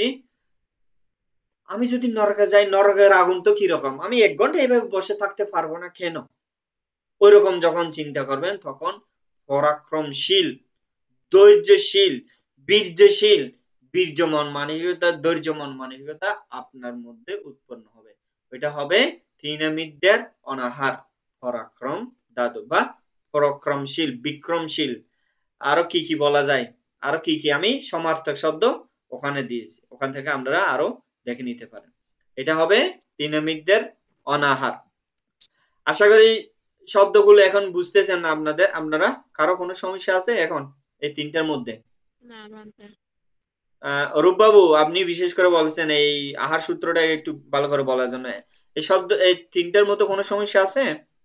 আমি যদি নরকে যাই, নরকের আগুন তো কিরকম, আমি এক ঘন্টা এইভাবে বসে থাকতে পারবো না কেন? ওইরকম যখন চিন্তা করবেন তখন পরাক্রমশীল, ধৈর্যশীল, বীর্যশীল, বীর্যমন মানসিকতা, ধৈর্যমন মানসিকতা আপনার মধ্যে উৎপন্ন হবে। এটা হবে তৃণমিতদের অনাহার, পরাক্রম ধাতু বা পরাক্রমশীল, বিক্রমশীল। আরো কি কি বলা যায়, আরো কি কি আমি সমার্থক শব্দ ওখানে দিয়েছি, ওখান থেকে আমরা আরো দেখে নিতে পারেন। এটা হবে তৃণমিতদের অনাহার। আশা করি শব্দগুলো এখন বুঝতেছেন না আপনাদের, আপনারা কারো কোনো সমস্যা আছে এখন এই তিনটার মধ্যে? অরূপ বাবু আপনি বিশেষ করে বলছেন এই আহার সূত্রটা একটু ভালো করে বলার জন্য, এই শব্দ এই তিনটার মধ্যে কোনো সমস্যা আছে?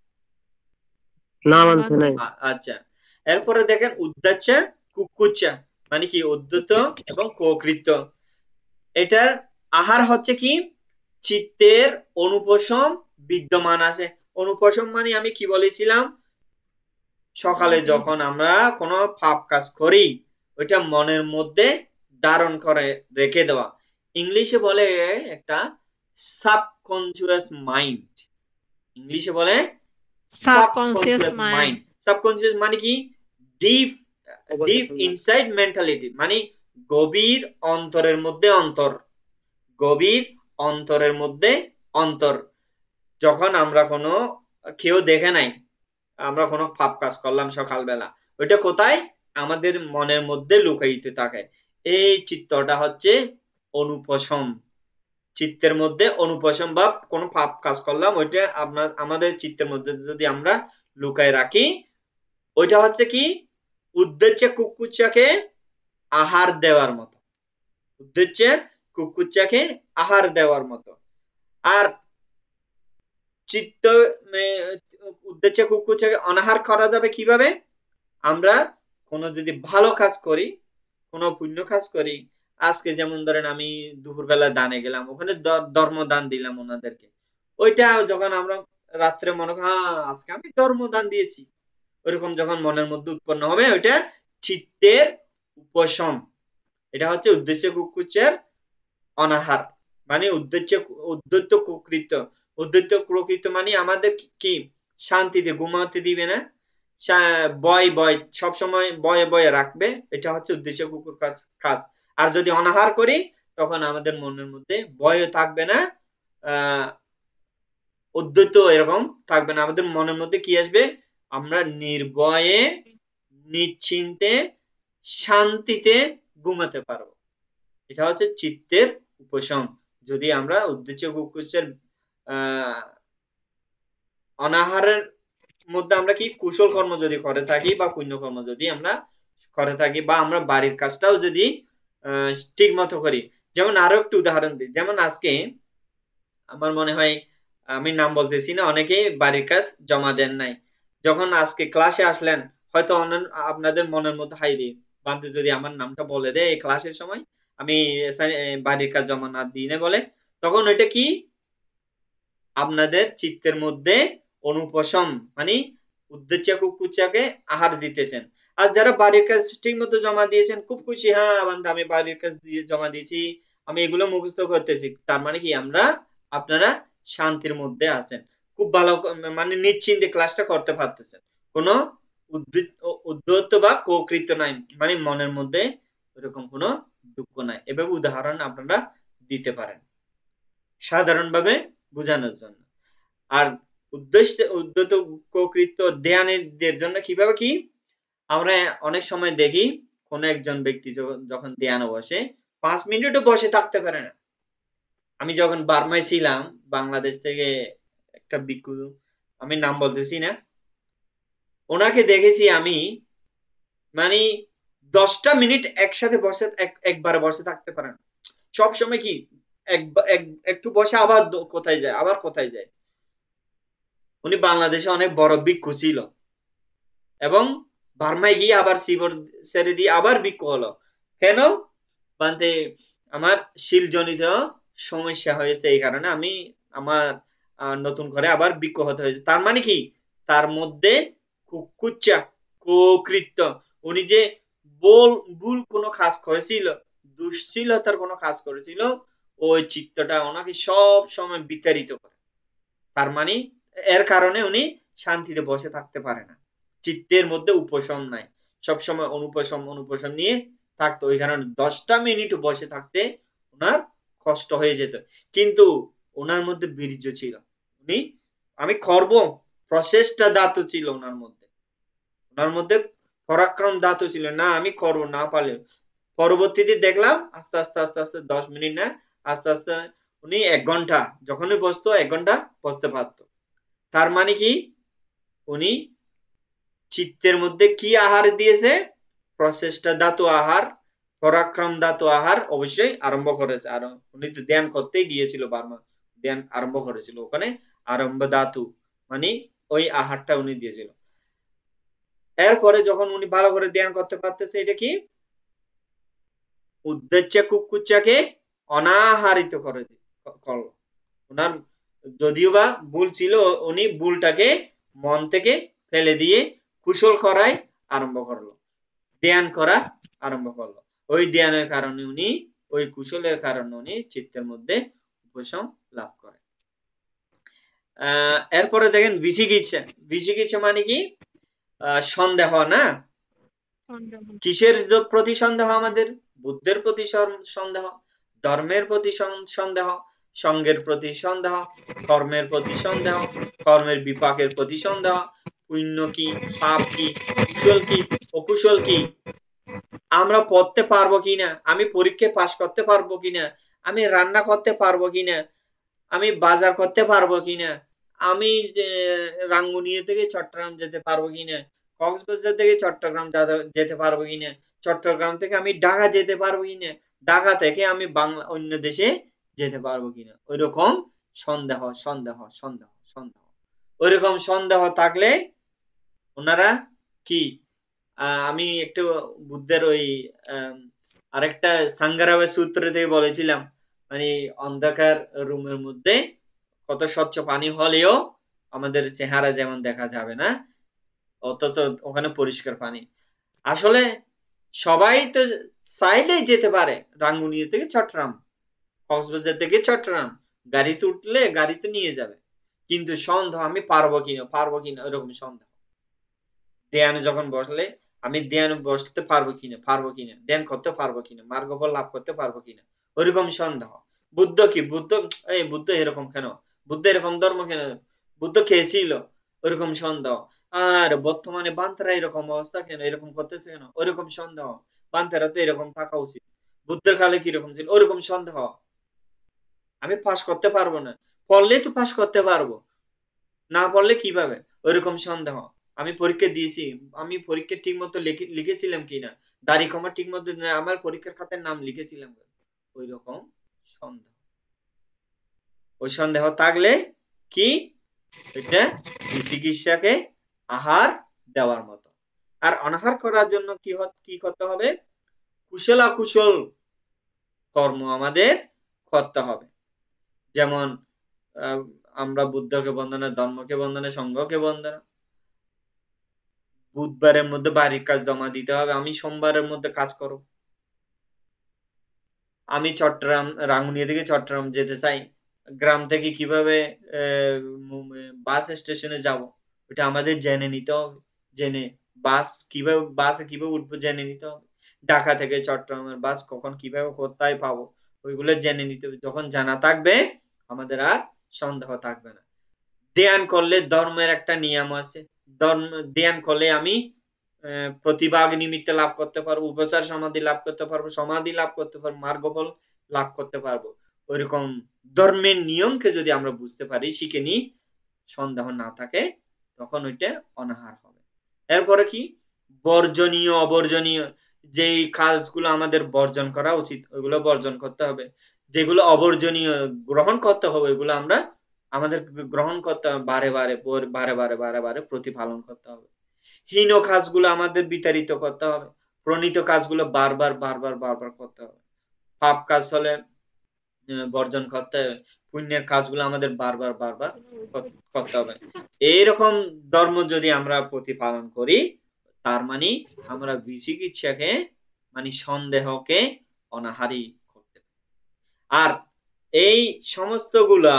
না মানছে নাই।
আচ্ছা, এরপরে দেখেন উদ্দাচ্চা কুকুচ্চা মানে কি? উদ্ধত এবং কোকৃত। এটার আহার হচ্ছে কি? চিত্তের অনুপশম বিদ্যমান আছে। অনুপশম মানে আমি কি বলেছিলাম, সকালে যখন আমরা কোনো পাপ কাজ করি ওইটা মনের মধ্যে ধারণ করে রেখে দেওয়া, ইংলিশে বলে একটা সাবকনসিয়াস মাইন্ড, ইংলিশে বলে সাবকনসিয়াস মাইন্ড। সাবকনসিয়াস মানে কি? ডিপ ডিপ ইনসাইড মেন্টালিটি, মানে গভীর অন্তরের মধ্যে অন্তর, গভীর অন্তরের মধ্যে অন্তর। যখন আমরা কোনো কেউ দেখে নাই, আমরা কোনো পাপ কাজ করলাম সকালবেলা, ওইটা কোথায়? আমাদের মনের মধ্যে লুকায়িত থাকে। এই চিত্তটা হচ্ছে অনুপশম। চিত্তের মধ্যে অনুপশম বা কোনো পাপ কাজ করলাম, ওইটা আপনার আমাদের চিত্তের মধ্যে যদি আমরা লুকায় রাখি, ওইটা হচ্ছে কি উদ্দেশ্যে কুকুচ্চাকে আহার দেওয়ার মতো, উদ্দেশ্যে কুকুচ্চাকে আহার দেওয়ার মতো। আর চিত্ত উদ্দেশ্যে কুকুচ্চাকে অনাহার করা যাবে কিভাবে? আমরা কোনো যদি ভালো কাজ করি, কোনো পুণ্য কাজ করি, আজকে যেমন ধরেন আমি দুপুরবেলা দানে গেলাম, ওখানে ধর্ম দান দিলাম ওনাদেরকে, ওইটা যখন আমরা রাত্রে মনে করি হ্যাঁ আজকে আমি ধর্ম দান দিয়েছি, ওইরকম যখন মনের মধ্যে উৎপন্ন হবে, ওইটা চিত্তের উপশম। এটা হচ্ছে উদ্দেশ্য কুকুচ্ছের অনাহার, মানে উদ্দেশ্য উদ্যত কুকৃত। উদ্যত কুকৃত মানে আমাদের কি শান্তিতে ঘুমাতে দিবে না, বয় বয় সবসময় বয়ে বয়ে রাখবে, এটা হচ্ছে উদ্দেশ্য কুকুর কাজ। আর যদি অনাহার করি তখন আমাদের মনের মধ্যে ভয় থাকবে না, আহ উদ্যত এরকম থাকবে না, আমাদের মনের মধ্যে কি আসবে? আমরা নির্ভয়ে নিশ্চিন্তে শান্তিতে ঘুমাতে পারবো। এটা হচ্ছে চিত্তের উপশম। যদি আমরা উদ্দেশ্য কুকুচ্ছের আহ অনাহারের মধ্যে আমরা কি কুশল কর্ম যদি করে থাকি বা পুণ্য কর্ম যদি আমরা করে থাকি, বা আমরা বাড়ির কাজটাও যদি ঠিক মতো করি। যেমন আরো একটু উদাহরণ দিই, যেমন আজকে আমার মনে হয়, আমি নাম বলতেছি না, অনেকে বাড়ির কাজ জমা দেন নাই, যখন আজকে ক্লাসে আসলেন হয়তো আপনাদের মনের মধ্যে হাইরে বান্ধে যদি আমার নামটা বলে দেয় এই ক্লাসের সময়, আমি বাড়ির কাজ জমা না দিই না বলে, তখন ওইটা কি আপনাদের চিত্তের মধ্যে অনুপশম, মানে উদ্দেশ্য কুকুচ্চাকে আহার দিতেছেন। আর যারা বাড়ির কাজ ঠিক মতো জমা দিয়েছেন, খুব খুশি, হ্যাঁ আমি বাড়ির কাজ দিয়ে জমা দিয়েছি, আমি এগুলো মুখস্থ করতেছি, তার মানে কি আমরা আপনারা শান্তির মধ্যে আছেন, খুব ভালো মানে নিশ্চিন্তে ক্লাসটা করতে পারতেছেন, কোনো উদ্যত বা কুকৃত নাই, মানে মনের মধ্যে এরকম কোনো দুঃখ নাই। এভাবে উদাহরণ আপনারা দিতে পারেন সাধারণভাবে বোঝানোর জন্য। আর উদ্দেশ্য উদ্যত কুকৃত ধ্যানের জন্য কিভাবে কি আমরা অনেক সময় দেখি কোন একজন ব্যক্তি যখন ধ্যানে বসে পাঁচ মিনিটও বসে থাকতে পারে না। আমি যখন বার্মায় ছিলাম, বাংলাদেশ থেকে একটা ভিক্ষু, আমি নাম বলতেছি না, ওনাকে দেখেছি আমি, মানে দশটা মিনিট একসাথে বসে একবারে বসে থাকতে পারেন, সব সময় কি একটু বসে আবার কোথায় যায় আবার কোথায় যায়। উনি বাংলাদেশে অনেক বড় ভিক্ষু ছিল এবং বার্মায় গিয়ে আবার শিবর ছেড়ে দিয়ে আবার ভিক্ষু হলো। কেন? বলতে আমার শিলজনিত সমস্যা হয়েছে, এই কারণে আমি আমার নতুন করে আবার ভিক্ষু হতে হয়েছে। তার মানে কি তার মধ্যে কুকুচ্চা কুকৃত্য, উনি যে বল ভুল কোনো কাজ করেছিল, দুশ্চিলতার কোনো কাজ করেছিল, ওই চিত্তটা ওনাকে সব সময় বিতাড়িত করে। তার মানে এর কারণে উনি শান্তিতে বসে থাকতে পারে না, চিত্তের মধ্যে উপশম নাই, সবসময় অনুপশম অনুপশম নিয়ে থাকতো। ওই কারণে দশটা মিনিট বসে থাকতে ওনার কষ্ট হয়ে যেত, কিন্তু ওনার মধ্যে বীর্য ছিল, উনি আমি করব প্রচেষ্টা ধাতু ছিল ওনার মধ্যে, ওনার মধ্যে পরাক্রম ধাতু ছিল, না আমি করবো না পারলে। পরবর্তীতে দেখলাম আস্তে আস্তে আস্তে আস্তে দশ মিনিট না আস্তে আস্তে উনি এক ঘন্টা যখনই বসতো এক ঘন্টা বসতে পারতো। তার মানে কি উনি চিত্তের মধ্যে কি আহার দিয়েছে? প্রচেষ্টা ধাতু আহার, পরাক্রম ধাতু আহার অবশ্যই আরম্ভ করেছে। আর উনি তো ধ্যান করতেই গিয়েছিল, বার্মা ধ্যান আরম্ভ করেছিল, ওখানে আরম্ভ ধাতু মানে ওই আহারটা উনি দিয়েছিল। এরপরে যখন উনি ভালো করে ধ্যান করতে পারতেছে, এটা কি উদ্দেশ্য কুকুচ্চাকে অনাহারিত করে করলো। ওনার যদিও বা ভুল ছিল, উনি ভুলটাকে মন থেকে ফেলে দিয়ে কুশল করাই আরম্ভ করলো, ধ্যান করা আরম্ভ করলো। ওই ধ্যানের কারণে উনি ওই কুশলের কারণে উনি চিত্তের মধ্যে উপশম লাভ করে। আহ এরপরে দেখেন বিচিকিৎসা। বিচিকিৎসা মানে কি সন্দেহ, না কিসের প্রতি সন্দেহ? আমাদের বুদ্ধের প্রতি সন্দেহ, ধর্মের প্রতি সন্দেহ, সঙ্গের প্রতি সন্দেহ, কর্মের প্রতি সন্দেহ, কর্মের বিপাকের প্রতি সন্দেহ, পুণ্য কি পাপ কি কুশল কি অকুশল কি, আমরা পড়তে পারবো কিনা, আমি পরীক্ষায় পাশ করতে পারবো কিনা, আমি রান্না করতে পারবো কিনা, আমি বাজার করতে পারবো কিনা, আমি রাঙ্গুনিয়া থেকে চট্টগ্রাম যেতে পারবো কিনা, কক্সবাজার থেকে চট্টগ্রাম যেতে পারবো কিনা, চট্টগ্রাম থেকে আমি ঢাকা যেতে পারবো কিনা, ঢাকা থেকে আমি বাংলা অন্য দেশে যেতে পারবো কিনা, ওইরকম সন্দেহ সন্দেহ সন্দেহ সন্দেহ ওইরকম সন্দেহ থাকলে ওনারা কি আমি একটু বুদ্ধের ওই আরেকটা সাঙ্গারাবে সূত্র থেকে বলেছিলাম, মানে অন্ধকার রুমের মধ্যে কত স্বচ্ছ পানি হলেও আমাদের চেহারা যেমন দেখা যাবে না, অথচ ওখানে পরিষ্কার পানি। আসলে সবাই তো চাইলেই যেতে পারে রাঙ্গুনিয়া থেকে চট্টগ্রাম, কক্সবাজার থেকে চট্টগ্রাম, গাড়িতে উঠলে গাড়িতে নিয়ে যাবে, কিন্তু সন্দেহ আমি পারবো কিনা পারবো কিনা ওরকম সন্দেহ। ধ্যানে যখন বসলে আমি ধ্যানে বসতে পারবো কিনা পারবো কিনা, ধ্যান করতে পারবো কিনা, মার্গফল লাভ করতে পারবো কিনা, ওইরকম সন্দেহ। বুদ্ধ কি বুদ্ধ এই বুদ্ধ এরকম কেন, বুদ্ধ এরকম ধর্ম কেন, বুদ্ধ খেয়েছিল, ওইরকম সন্দেহ। আর বর্তমানে বান্তারা এরকম অবস্থা কেন, এরকম করতেছে কেন, ওইরকম সন্দেহ। বান্তারা তো এরকম থাকা উচিত, বুদ্ধের কালে কিরকম ছিল, ওইরকম সন্দেহ। আমি পাশ করতে পারবো না, পড়লেই তো পাশ করতে পারবো, না পড়লে কিভাবে, ওইরকম সন্দেহ। আমি পরীক্ষা দিয়েছি, আমি পরীক্ষা ঠিক মতো লিখেছিলাম কিনা, দাড়ি কমা ঠিক মতো আমার পরীক্ষার খাতায় নাম লিখেছিলাম, ওই রকম সন্দেহ। ওই সন্দেহ থাকলে কি এটা চিকিৎসাকে আহার দেওয়ার মতো। আর অনাহার করার জন্য কি কি করতে হবে, কুশল অকুশল কর্ম আমাদের করতে হবে। যেমন আমরা বুদ্ধকে বন্দনা, ধর্মকে বন্দনা, সংঘকে বন্দনা। বুধবারের মধ্যে বাড়ির কাজ জমা দিতে হবে, আমি সোমবারের মধ্যে কাজ করব। আমি চট্টগ্রাম রাঙ্গুনিয়া থেকে চট্টগ্রাম যেতে চাই, গ্রাম থেকে কিভাবে বাস স্টেশনে যাব ওটা আমাদের জেনে নিতে হবে, জেনে বাস কিভাবে বাসে কিভাবে উঠবো জেনে নিতে হবে। ঢাকা থেকে চট্টগ্রামের বাস কখন কিভাবে কোথায় পাবো ওইগুলো জেনে নিতে হবে। যখন জানা থাকবে আমাদের আর সন্দেহ থাকবে না। ধ্যান করলে ধর্মের একটা নিয়ম আছে, ধর্ম ধ্যান করলে আমি প্রতিভাগ নিমিত্ত লাভ করতে পারবো, উপচার সমাধি লাভ করতে পারবো, সমাধি লাভ করতে পারবো, মার্গফল লাভ করতে পারবো। ওইরকম ধর্মের নিয়মকে যদি আমরা বুঝতে পারি, শিখে নি, সন্দেহ না থাকে, তখন ওইটা অনাহার হবে। এরপরে কি বর্জনীয় অবর্জনীয় যেই কাজগুলো আমাদের বর্জন করা উচিত ওইগুলো বর্জন করতে হবে, যেগুলো অবর্জনীয় গ্রহণ করতে হবে ওইগুলো আমরা আমাদের গ্রহণ করতে হবে, বারে বারে বারে বারে বারে বারে প্রতিপালন করতে হবে। হীন কাজগুলো আমাদের বিতাড়িত করতে হবে, প্রণীত কাজগুলো বারবার বারবার বারবার করতে হবে। পাপ কাজ হলে বর্জন করতে হবে, পুণ্যের কাজগুলো আমাদের বারবার বারবার করতে হবে। এইরকম ধর্ম যদি আমরা প্রতিপালন করি, তার মানে আমরা বিচিকিৎসাকে মানে সন্দেহকে অনাহারী করতে পারি। আর এই সমস্তগুলা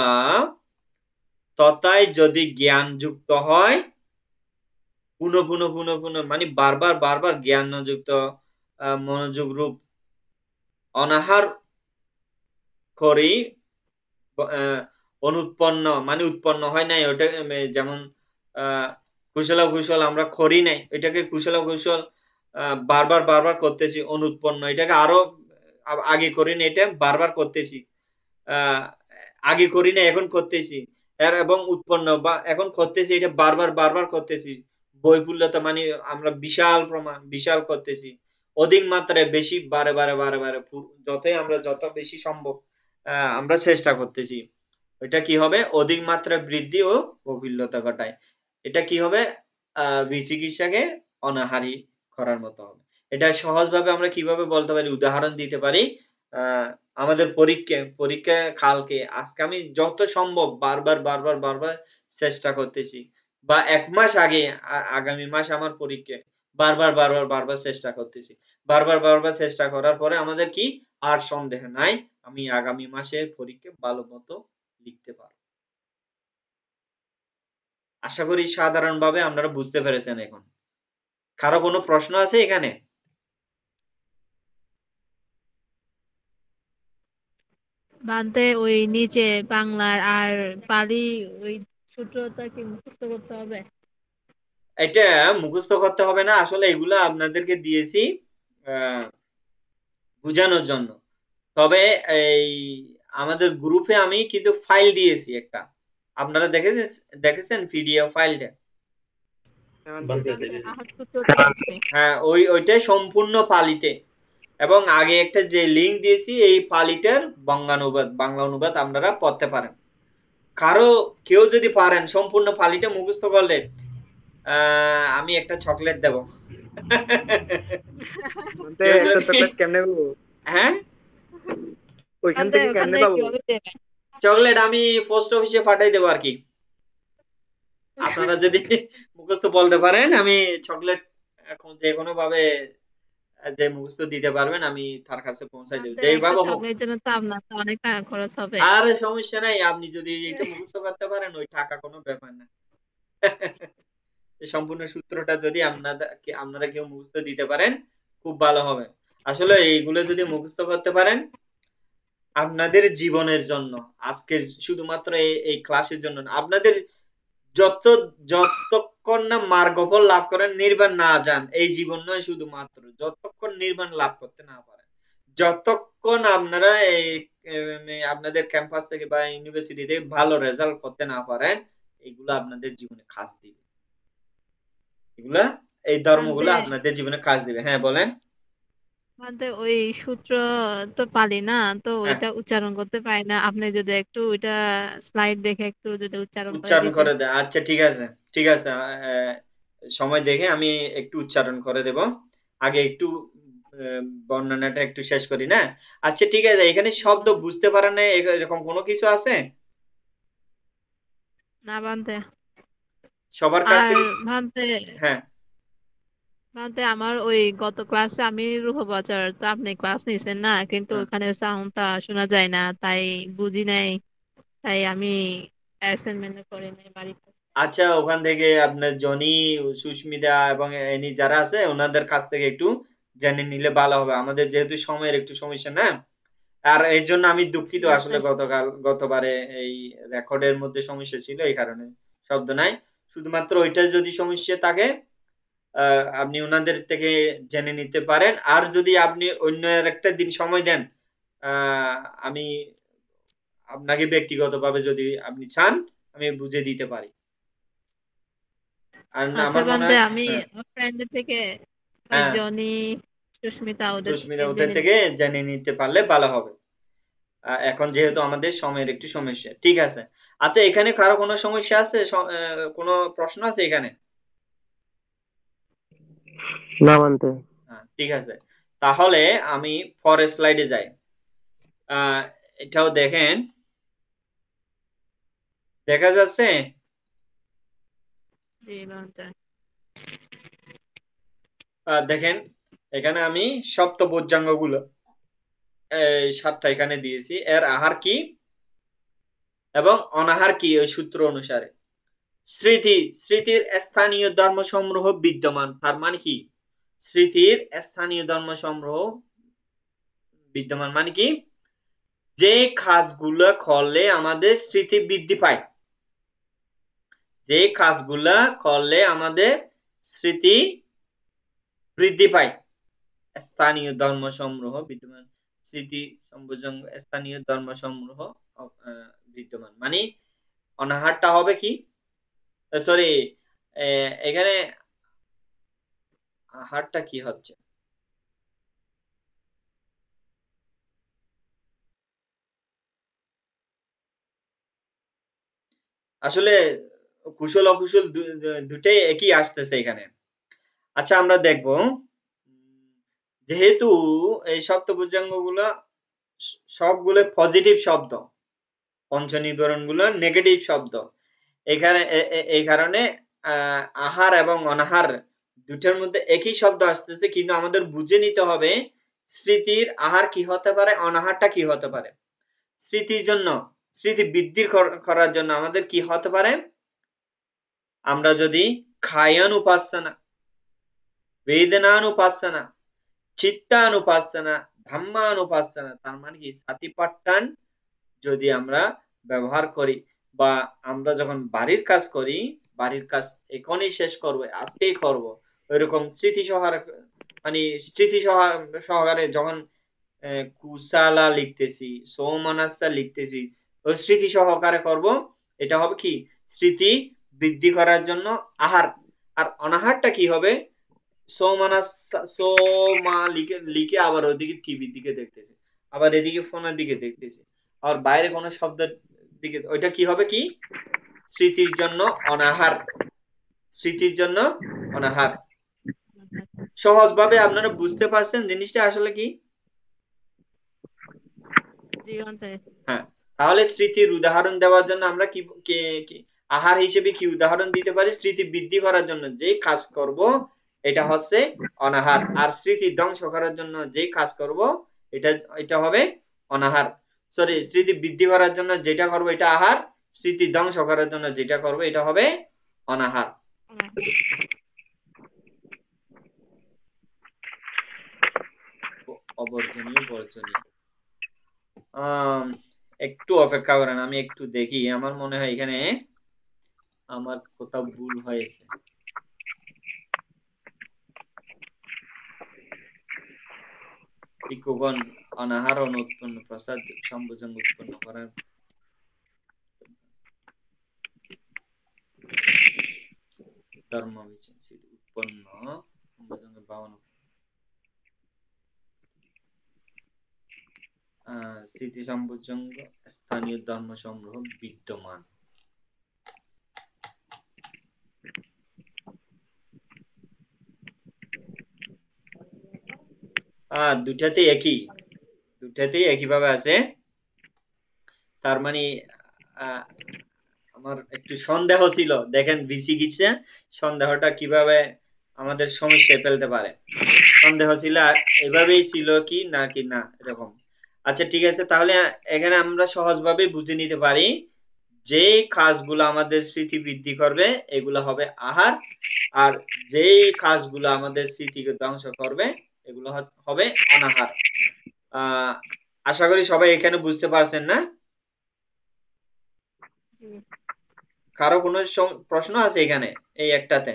তথায় যদি জ্ঞান যুক্ত হয়, পুনঃ পুনঃ পুনঃ পুনঃ মানে বারবার বারবার জ্ঞান যুক্ত মনোযোগ রূপ অনাহার করি, অনুৎপন্ন মানে উৎপন্ন হয় নাই ওটা, যেমন আহ কুশল কুশল আমরা করি নাই, এটাকে কুশল কুশল বারবার বারবার করতেছি, অনুৎপন্ন এটাকে আরো আগে করি না, এটা বারবার করতেছি, আহ আগে করি না এখন করতেছি, এবং উৎপন্ন বা এখন করতেছি এটা বারবার বারবার করতেছি। বৈপুল্যতা মানে আমরা বিশাল প্রমাণ বিশাল করতেছি, অধিক মাত্রায় বেশি বারে বারে বারে বারে যতই আমরা যত বেশি সম্ভব আহ আমরা চেষ্টা করতেছি, এটা কি হবে অধিক মাত্রায় বৃদ্ধি ও বৈপুল্যতা ঘটায়। এটা কি হবে আহ বিচিকিৎসাকে অনাহারী করার মতো হবে। এটা সহজভাবে আমরা কিভাবে বলতে পারি, উদাহরণ দিতে পারি। আহ আমাদের পরীক্ষা পরীক্ষা কালকে আজকে আমি যত সম্ভব বারবার বারবার বারবার চেষ্টা করতেছি, বা এক মাস আগে আগামী মাস আমার পরীক্ষা, বারবার বারবার বারবার চেষ্টা করতেছি, বারবার বারবার চেষ্টা করার পরে আমাদের কি আর সন্দেহ নাই আমি আগামী মাসে পরীক্ষা ভালো মতো লিখতে পারবো। আশা করি সাধারণভাবে আপনারা বুঝতে পেরেছেন। এখন কারো কোনো প্রশ্ন আছে এখানে?
বানতে ওই নিচে বাংলার আর পালি ওই সূত্রটা কি মুখস্থ করতে হবে?
এটা মুখস্থ করতে হবে না, আসলে এগুলা আপনাদেরকে দিয়েছি আহ বোঝানোর জন্য। তবে এই আমাদের গ্রুপে আমি কিন্তু ফাইল দিয়েছি একটা, আপনারা দেখেছেন দেখেছেন পিডিএফ ফাইলটা?
বানতে
বানতে
দেখেছি।
আহার সূত্রটা দেখছি।
হ্যাঁ, ওই ওইটাই সম্পূর্ণ পালিতে, এবং আগে একটা যে লিঙ্ক দিয়েছি এই পালিটার বঙ্গানুবাদ বাংলা অনুবাদ আপনারা পড়তে পারেন। কারো কেউ যদি পারেন সম্পূর্ণ পালিটা মুখস্থ করলে আহ আমি একটা চকলেট দেব।
বানতে
কেউ
একটা
যদি
চকলেট কেমনে পাবো?
হ্যাঁ,
ওইখান
বানতে
থেকে
ওখান
কেমনে
থেকে
পাবো?
কিভাবে দেবে?
চকলেট আমি পোস্ট অফিসে পাঠাই দেবো আর কি। আপনারা যদি মুখস্থ বলতে পারেন আমি চকলেট এখন যে কোনো ভাবে যে মুখস্থ দিতে পারবেন আমি তার কাছে পৌঁছাই দেব,
বানতে একটা
যেভাবে হোক।
চকলেটের জন্য তো আপনার তো অনেক টাকা খরচ হবে।
আর সমস্যা নাই, আপনি যদি এটা মুখস্থ করতে পারেন ওই টাকা কোনো ব্যাপার না। এই সম্পূর্ণ সূত্রটা যদি আপনারা আপনারা কেউ মুখস্থ দিতে পারেন খুব ভালো হবে। আসলে এইগুলো যদি মুখস্থ করতে পারেন আপনাদের জীবনের জন্য, আজকে শুধুমাত্র এই এই ক্লাসের জন্য না, আপনাদের যত যতক্ষণ না মার্গফল লাভ করেন, নির্বাণ না যান এই জীবন নয়, শুধুমাত্র যতক্ষণ নির্বাণ লাভ করতে না পারেন, যতক্ষণ আপনারা এই এম, এই আপনাদের ক্যাম্পাস থেকে বা ইউনিভার্সিটি থেকে ভালো রেজাল্ট করতে না পারেন, এগুলো আপনাদের জীবনে কাজ দিবে। এগুলা এই ধর্মগুলো
বানতে
আপনাদের জীবনে কাজ দিবে। হ্যাঁ বলেন।
বানতে ওই সূত্র তো পালি না, তো
হ্যাঁ,
ওইটা উচ্চারণ করতে পারি না। আপনি যদি একটু ওইটা স্লাইড দেখে একটু যদি উচ্চারণ করে
উচ্চারণ
দিতেন।
করে দেয়, আচ্ছা ঠিক আছে, ঠিক আছে, আহ, সময় দেখে আমি একটু উচ্চারণ করে দেব। আগে একটু আহ, বর্ণনাটা একটু শেষ করি না। আচ্ছা ঠিক আছে, এখানে শব্দ বুঝতে পারেন না এ- এরকম কোনো কিছু আছে
না বানতে।
সবার কাছ
আর
থেকে?
বানতে
হ্যাঁ,
বানতে আমার ওই গত ক্লাসে আমি রূপ বছর তো আপনি ক্লাস নিছেন না, কিন্তু
হ্যাঁ।
ওখানে সাউন্ডটা শোনা যায় না, তাই বুঝি নাই। তাই আমি অ্যাসাইনমেন্ট করে নাই বাড়িতে।
আচ্ছা, ওখান থেকে আপনার জনি, সুস্মিতা এবং এনি যারা আছে ওনাদের কাছ থেকে একটু জেনে নিলে ভালো হবে, আমাদের যেহেতু সময়ের একটু সমস্যা না। আর এই জন্য আমি দুঃখিত, আসলে গতকাল গতবারে এই রেকর্ডের মধ্যে সমস্যা ছিল, এই কারণে শব্দ নাই। শুধুমাত্র ওইটা যদি সমস্যা থাকে আহ, আপনি ওনাদের থেকে জেনে নিতে পারেন, আর যদি আপনি অন্য একটা দিন সময় দেন আহ, আমি আপনাকে ব্যক্তিগতভাবে যদি আপনি চান আমি বুঝে দিতে পারি। আর না,
আচ্ছা
আমার মনে
বান্দে,
হয়
আমি
হ্যাঁ,
ফ্রেন্ডের থেকে ওই
হ্যাঁ,
জনি, সুস্মিতা ওদের থেকে
সুস্মিতা ওদের
জেনে
থেকে
নিচ্ছি।
জেনে নিতে পারলে ভালো হবে। আহ, এখন যেহেতু আমাদের সময়ের একটু সমস্যা, ঠিক আছে। আচ্ছা, এখানে কারো কোনো সমস্যা আছে, স- আহ, কোনো প্রশ্ন আছে এখানে?
না বানতে।
হ্যাঁ, ঠিক আছে, তাহলে আমি পরের স্লাইডে যাই। আহ এটাও দেখেন, দেখা যাচ্ছে?
জি বান্দে।
আহ, দেখেন এখানে আমি সপ্ত বজ্রাঙ্গ গুলো এই সাতটা এখানে দিয়েছি, এর আহার কি এবং অনাহার কি ওই সূত্র অনুসারে। স্মৃতি, স্মৃতির স্থানীয় ধর্মসমূহ বিদ্যমান, তার মানে কি? স্মৃতির স্থানীয় ধর্মসমূহ বিদ্যমান মানে কি? যে কাজগুলো করলে আমাদের স্মৃতি বৃদ্ধি পায়, যে কাজগুলা করলে আমাদের স্মৃতি বৃদ্ধি পায়, স্থানীয় ধর্মসমূহ বিদ্যমান, স্মৃতি সম্বোধন স্থানীয় ধর্মসমূহ আহ, বিদ্যমান মানে অনাহারটা হবে কি, সরি এখানে আহারটা কি হচ্ছে? আসলে কুশল অকুশল দু- দু- দুটাই একই আসতেছে এখানে। আচ্ছা, আমরা দেখব যেহেতু এই সপ্তভুজাঙ্গ গুলো সবগুলো পজিটিভ শব্দ, পঞ্চনিবরণ গুলো নেগেটিভ শব্দ, এখানে এ- এ- এই কারণে আহ, আহার এবং অনাহার দুটার মধ্যে একই শব্দ আসতেছে, কিন্তু আমাদের বুঝে নিতে হবে স্মৃতির আহার কি হতে পারে, অনাহারটা কি হতে পারে। স্মৃতির জন্য, স্মৃতি বৃদ্ধি কর- করার জন্য আমাদের কি হতে পারে, আমরা যদি খায়ানুপাসনা, বেদনানুপাসনা, চিত্তানুপাসনা, ধাম্মানুপাসনা, তার মানে কি সাতিপাট্টান যদি আমরা ব্যবহার করি বা আমরা যখন বাড়ির কাজ করি, বাড়ির কাজ এখনই শেষ করবো, আজকেই করব, ওইরকম স্মৃতি সহকারে মানে স্মৃতি সহকারে যখন কুসালা লিখতেছি, সৌমানাসা লিখতেছি, ওই স্মৃতি সহকারে করব। এটা হবে কি স্মৃতি বৃদ্ধি করার জন্য আহার। আর অনাহারটা কি হবে, সৌমানাসা সোমা লিখে লিখে আবার ওইদিকে টিভির দিকে দেখতেছি, আবার এদিকে ফোনের দিকে দেখতেছি, আর বাইরে কোনো শব্দের দিকে, ওইটা কি হবে কি স্মৃতির জন্য অনাহার, স্মৃতির জন্য অনাহার। সহজভাবে আপনারা বুঝতে পারছেন জিনিসটা আসলে কি? হ্যাঁ, তাহলে স্মৃতির উদাহরণ দেওয়ার জন্য আমরা কি আহার হিসেবে কি উদাহরণ দিতে পারি? স্মৃতি বৃদ্ধি করার জন্য যে কাজ করব এটা হচ্ছে অনাহার, আর স্মৃতি ধ্বংস করার জন্য যে কাজ করব এটা এটা হবে অনাহার। সরি, স্মৃতি বৃদ্ধি করার জন্য যেটা করব এটা আহার, স্মৃতি ধ্বংস করার জন্য যেটা করব এটা হবে অনাহার। অবর্জনীয় বর্জনীয়। আহ একটু অপেক্ষা করেন, আমি একটু দেখি, আমার মনে হয় এখানে আমার কোথাও ভুল হয়েছে। ভিক্ষুগণ অনাহার অনুৎপন্ন প্রসাদ সম্ভোজন উৎপন্ন করার ধর্ম উৎপন্ন ভাবনা স্মৃতি সম্ভোজঙ্গ স্থানীয় ধর্ম সমূহ বিদ্যমান। আহ দুটাতেই একই, দুটাতেই একই ভাবে আছে। তার মানে আমার একটু সন্দেহ ছিল, দেখেন বিসিগিছে সন্দেহটা কিভাবে আমাদের সমস্যায় ফেলতে পারে। সন্দেহ ছিল এভাবেই ছিল কি নাকি না এরকম। আচ্ছা ঠিক আছে, তাহলে এখানে আমরা সহজভাবে বুঝে নিতে পারি যে কাজগুলো আমাদের স্মৃতি বৃদ্ধি করবে এগুলো হবে আহার, আর যে কাজগুলো আমাদের স্মৃতিকে ধ্বংস করবে এগুলো হবে অনাহার। আহ আশা করি সবাই এখানে বুঝতে পারছেন না? কারো কোনো প্রশ্ন আছে এখানে এই একটাতে?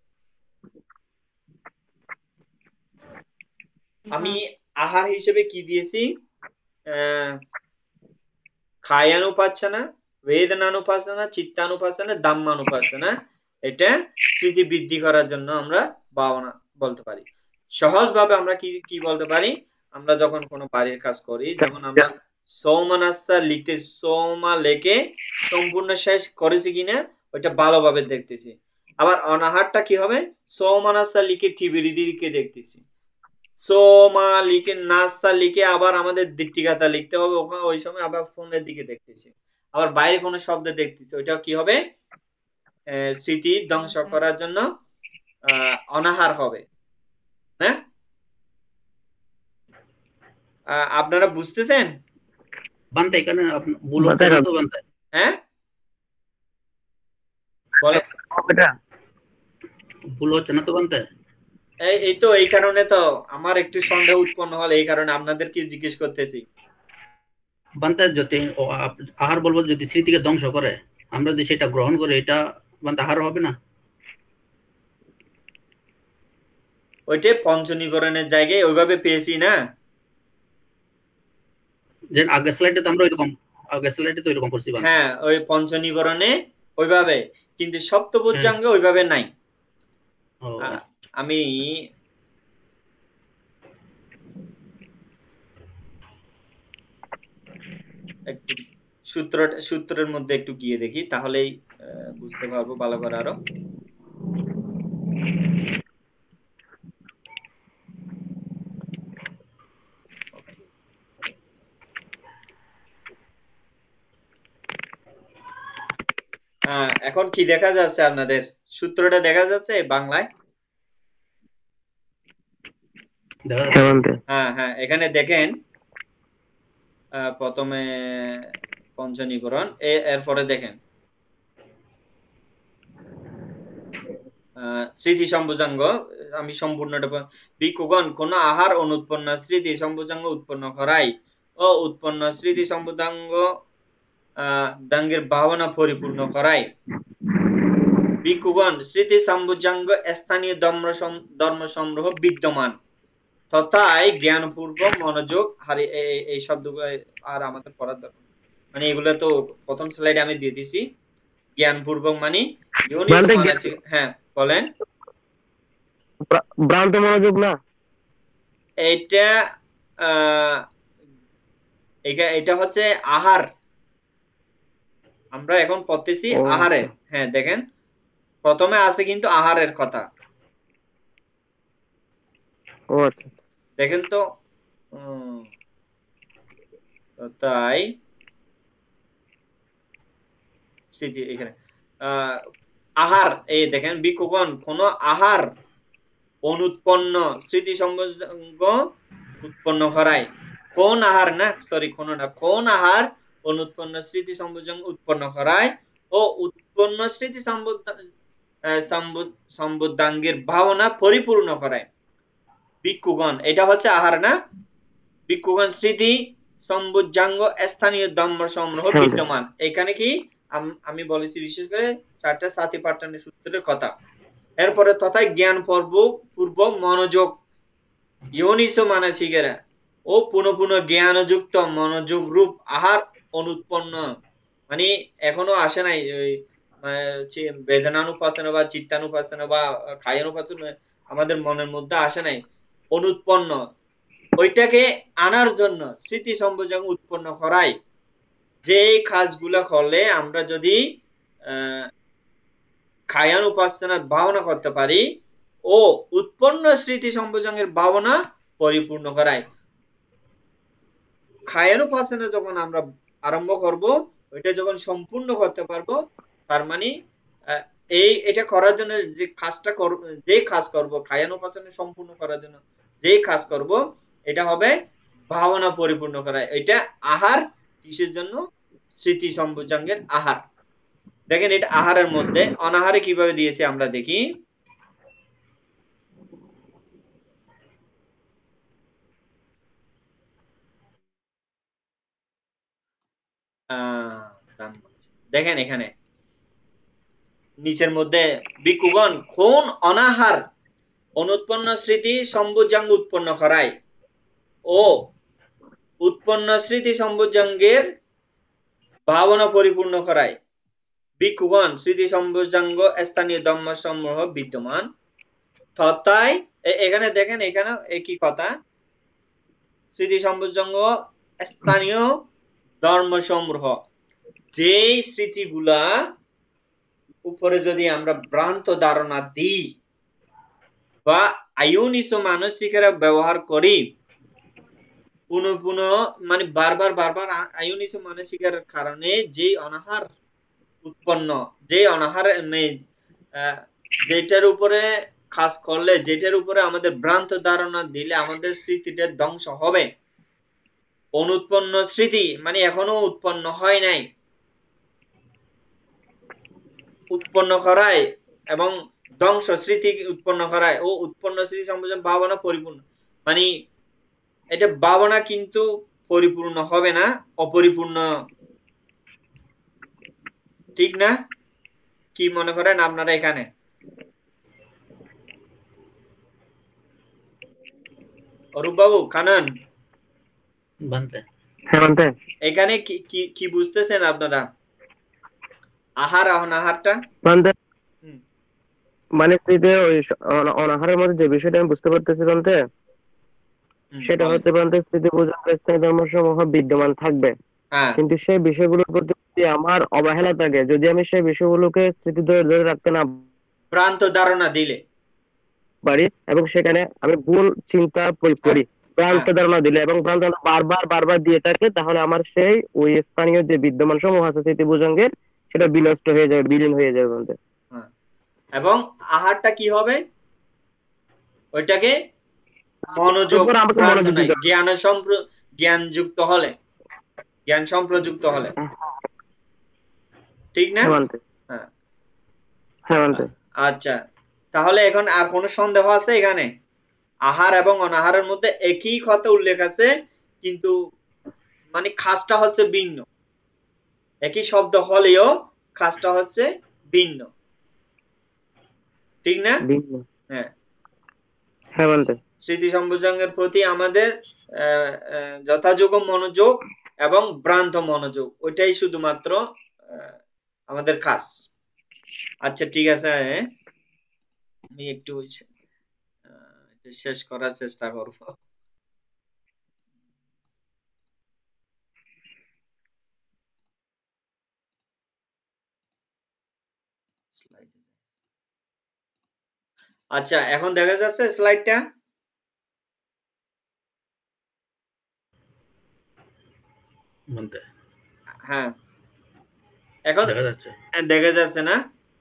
আমি আহার হিসেবে কি দিয়েছি? কায়ানুপাসনা, বেদনানুপাসনা, চিত্তানুপাসনা, ধাম্মানুপাসনা। এটা স্মৃতি বৃদ্ধি করার জন্য আমরা ভাবনা বলতে পারি। সহজভাবে আমরা কি কি বলতে পারি? আমরা যখন কোনো বাড়ির কাজ করি, যেমন আমরা সৌমানাসা লিখতে সৌমা লেখে সম্পূর্ণ শেষ করেছি কিনা ওইটা ভালোভাবে দেখতেছি। আবার অনাহারটা কি হবে? সৌমানাসা লিখে টিভির দিকে দেখতেছি, সোমা লিখে নাসা লিখে আবার আমাদের দিকটিকাতা লিখতে হবে, ওখানে ওই সময় আবার ফোনের দিকে দেখতেছি, আবার বাইরে কোনো শব্দ দেখতেছি, ওইটা কি হবে? স্মৃতি ধ্বংস করার জন্য আহ অনাহার হবে। হ্যাঁ, আপনারা বুঝতেছেন?
বানতে এখানে ভুল হচ্ছে না তো বানতে?
হ্যাঁ বলে
ভুল হচ্ছে না তো বানতে?
এই তো এই কারণে তো আমার একটু সন্দেহ উৎপন্ন হলো, এই কারণে আপনাদেরকে জিজ্ঞেস করতেছি।
বানতে যদি আহার বলবো যদি স্মৃতিকে ধ্বংস করে, আমরা যদি সেটা গ্রহণ করি এটা বানতে আহার হবে না?
ওইটা পঞ্চনিবরণের জায়গায় ওইভাবে পেয়েছি না,
যে আগের স্লাইডে তো আমরা এরকম আগের স্লাইডে তো এরকম করছি।
হ্যাঁ, ওই পঞ্চনিবরণে ওইভাবে, কিন্তু সপ্তভুজাঙ্গে ওইভাবে নাই। আমি একটু সূত্র সূত্রের মধ্যে একটু গিয়ে দেখি, তাহলেই বুঝতে পারবো ভালো করে আরো। এখন কি দেখা যাচ্ছে আপনাদের? সূত্রটা দেখা যাচ্ছে বাংলায়? হ্যাঁ হ্যাঁ, এখানে দেখেন প্রথমে পঞ্চনিবরণ, এরপরে দেখেন স্মৃতি সম্ভোজাঙ্গ। আমি সম্পূর্ণটা, ভিক্ষুগণ কোন আহার অনুৎপন্ন স্মৃতি সম্ভোজাঙ্গ উৎপন্ন করাই ও উৎপন্ন স্মৃতি সম্ভোজাঙ্গ আহ দাঙ্গের ভাবনা পরিপূর্ণ করায়। ভিক্ষুগণ স্মৃতি সম্বুজাঙ্গ স্থানীয় ধর্ম ধর্ম সমূহ বিদ্যমান তথায় জ্ঞানপূর্বক মনোযোগ হারি এই শব্দগুলো আর আমাদের পড়ার দরকার মানে এগুলো তো প্রথম স্লাইডে আমি দিয়ে দিছি। জ্ঞানপূর্বক মানে হ্যাঁ বলেন
ভ্রান্ত মনোযোগ না
এটা আহ এটা হচ্ছে আহার, আমরা এখন পড়তেছি আহারে। হ্যাঁ দেখেন প্রথমে আছে কিন্তু আহারের কথা।
ও আচ্ছা
দেখেন তো তাই এখানে আহ আহার এই দেখেন ভিক্ষুগণ কোন আহার অনুৎপন্ন স্মৃতি সম্বন্ধ উৎপন্ন করায়। কোন আহার না সরি কোন না কোন আহার অনুৎপন্ন স্মৃতি সম্বন্ধ উৎপন্ন করায় ও উৎপন্ন স্মৃতি সম্বুদ্ধাঙ্গের ভাবনা পরিপূর্ণ করায়। ভিক্ষুগণ এটা হচ্ছে আহার না। ভিক্ষুগণ স্মৃতি সম্বুদ্ধাঙ্গ স্থানীয় ধর্ম সমূহ বিদ্যমান। এখানে কি আমি বলেছি বিশেষ করে চারটা সাথী পাঠ্যানের সূত্রের কথা। এরপরে তথায় জ্ঞান পর্ব পূর্বক মনোযোগ ইয়োনিসো মানসিকেরা ও পুনঃ পুনঃ জ্ঞানযুক্ত মনোযোগ রূপ আহার অনুৎপন্ন মানে এখনো আসে নাই ওই বেদনানুপাসনা বা চিত্তানুপাসনা বা কায়ানুপাসনা আমাদের মনের মধ্যে আসে নাই অনুৎপন্ন ওইটাকে আনার জন্য স্মৃতি সম্বোধন উৎপন্ন করাই। যে কাজগুলো করলে আমরা যদি আহ খায়ান উপাসনার ভাবনা করতে পারি ও উৎপন্ন স্মৃতি সম্বোধনের ভাবনা পরিপূর্ণ করায়। খায়ান উপাসনা যখন আমরা আরম্ভ করব ওইটা যখন সম্পূর্ণ করতে পারবো তার মানে এই এটা করার জন্য যে কাজটা করব যে কাজ করব খায়ান উপাসনা সম্পূর্ণ করার জন্য যে কাজ করব এটা হবে ভাবনা পরিপূর্ণ করায়। এটা আহার কিসের জন্য? স্মৃতি সম্বোধনের আহার। দেখেন এটা আহারের মধ্যে অনাহারে কিভাবে দিয়েছে আমরা দেখি। দেখেন এখানে নিচের মধ্যে ভিক্ষুগণ কোন অনাহার অনুৎপন্ন স্মৃতি সম্বোধন উৎপন্ন করায় ও উৎপন্ন স্মৃতি সম্বোধনের ভাবনা পরিপূর্ণ করায়। ভিক্ষুগণ স্মৃতি সম্বোধাঙ্গ স্থানীয় ধর্ম সমূহ বিদ্যমান তথায় এখানে দেখেন এখানে একই কথা স্মৃতি সম্বোধাঙ্গ স্থানীয় ধর্ম সমূহ যে স্মৃতিগুলা উপরে যদি আমরা ভ্রান্ত ধারণা দিই বা আয়োনিসো মানসিকেরা ব্যবহার করি পুনঃ পুনঃ মানে বারবার বারবার আয়োনিসো মানসিকের কারণে যে অনাহার উৎপন্ন যে অনাহার যেটার উপরে কাজ করলে যেটার উপরে আমাদের ভ্রান্ত ধারণা দিলে আমাদের স্মৃতিটা ধ্বংস হবে। অনুৎপন্ন স্মৃতি মানে এখনো উৎপন্ন হয় নাই উৎপন্ন করায় এবং ধ্বংস স্মৃতি উৎপন্ন করায় ও উৎপন্ন স্মৃতি সম্বোধন ভাবনা পরিপূর্ণ মানে এটা ভাবনা কিন্তু পরিপূর্ণ হবে না অপরিপূর্ণ ঠিক না? কি মনে করেন আপনারা এখানে? অরূপ বাবু কানন এখানে কি কি বুঝতেছেন আপনারা? আহার অনাহারটা
মানে অনাহারের মধ্যে যে বিষয়টা আমি বুঝতে পারতেছি বলতে সেটা হচ্ছে বলতে স্মৃতি বোঝার ধর্মসমূহ বিদ্যমান থাকবে কিন্তু সেই বিষয়গুলোর প্রতি আমার অবহেলা থাকে যদি আমি সেই বিষয়গুলোকে স্মৃতি ধরে রাখতে না
ভ্রান্ত ধারণা দিলে
পারি এবং সেখানে আমি ভুল চিন্তা প্রয়োগ করি ভ্রান্ত ধারণা দিলে এবং ভ্রান্ত ধারণা বারবার বারবার দিয়ে থাকে তাহলে আমার সেই ওই স্থানীয় যে বিদ্যমান সমূহ আছে স্মৃতি বোঝাঙ্গের সেটা বিনষ্ট হয়ে যাবে বিলীন হয়ে যাবে বলতে।
এবং আহারটা কি হবে? ওইটাকে মনোযোগ জ্ঞান সম্প্র জ্ঞান যুক্ত হলে জ্ঞান সম্প্রযুক্ত হলে ঠিক না?
হ্যাঁ
আচ্ছা তাহলে এখন আর কোনো সন্দেহ আছে এখানে? আহার এবং অনাহারের মধ্যে একই কথা উল্লেখ আছে কিন্তু মানে খাসটা হচ্ছে ভিন্ন। একই শব্দ হলেও কাজটা হচ্ছে ভিন্ন, ঠিক না?
ভিন্ন।
হ্যাঁ
হ্যাঁ বান্তে।
স্মৃতি সম্পর্জঙ্গের প্রতি আমাদের আহ, আহ, যথাযোগ্য মনোযোগ এবং ভ্রান্ত মনোযোগ, ওইটাই শুধুমাত্র আহ, আমাদের কাজ। আচ্ছা ঠিক আছে, আমি একটু আহ, এটা শেষ করার চেষ্টা করব। আচ্ছা এখন দেখা যাচ্ছে স্লাইডটা?
বলতে
হ্যাঁ এখন
দেখা যাচ্ছে।
দেখা যাচ্ছে না?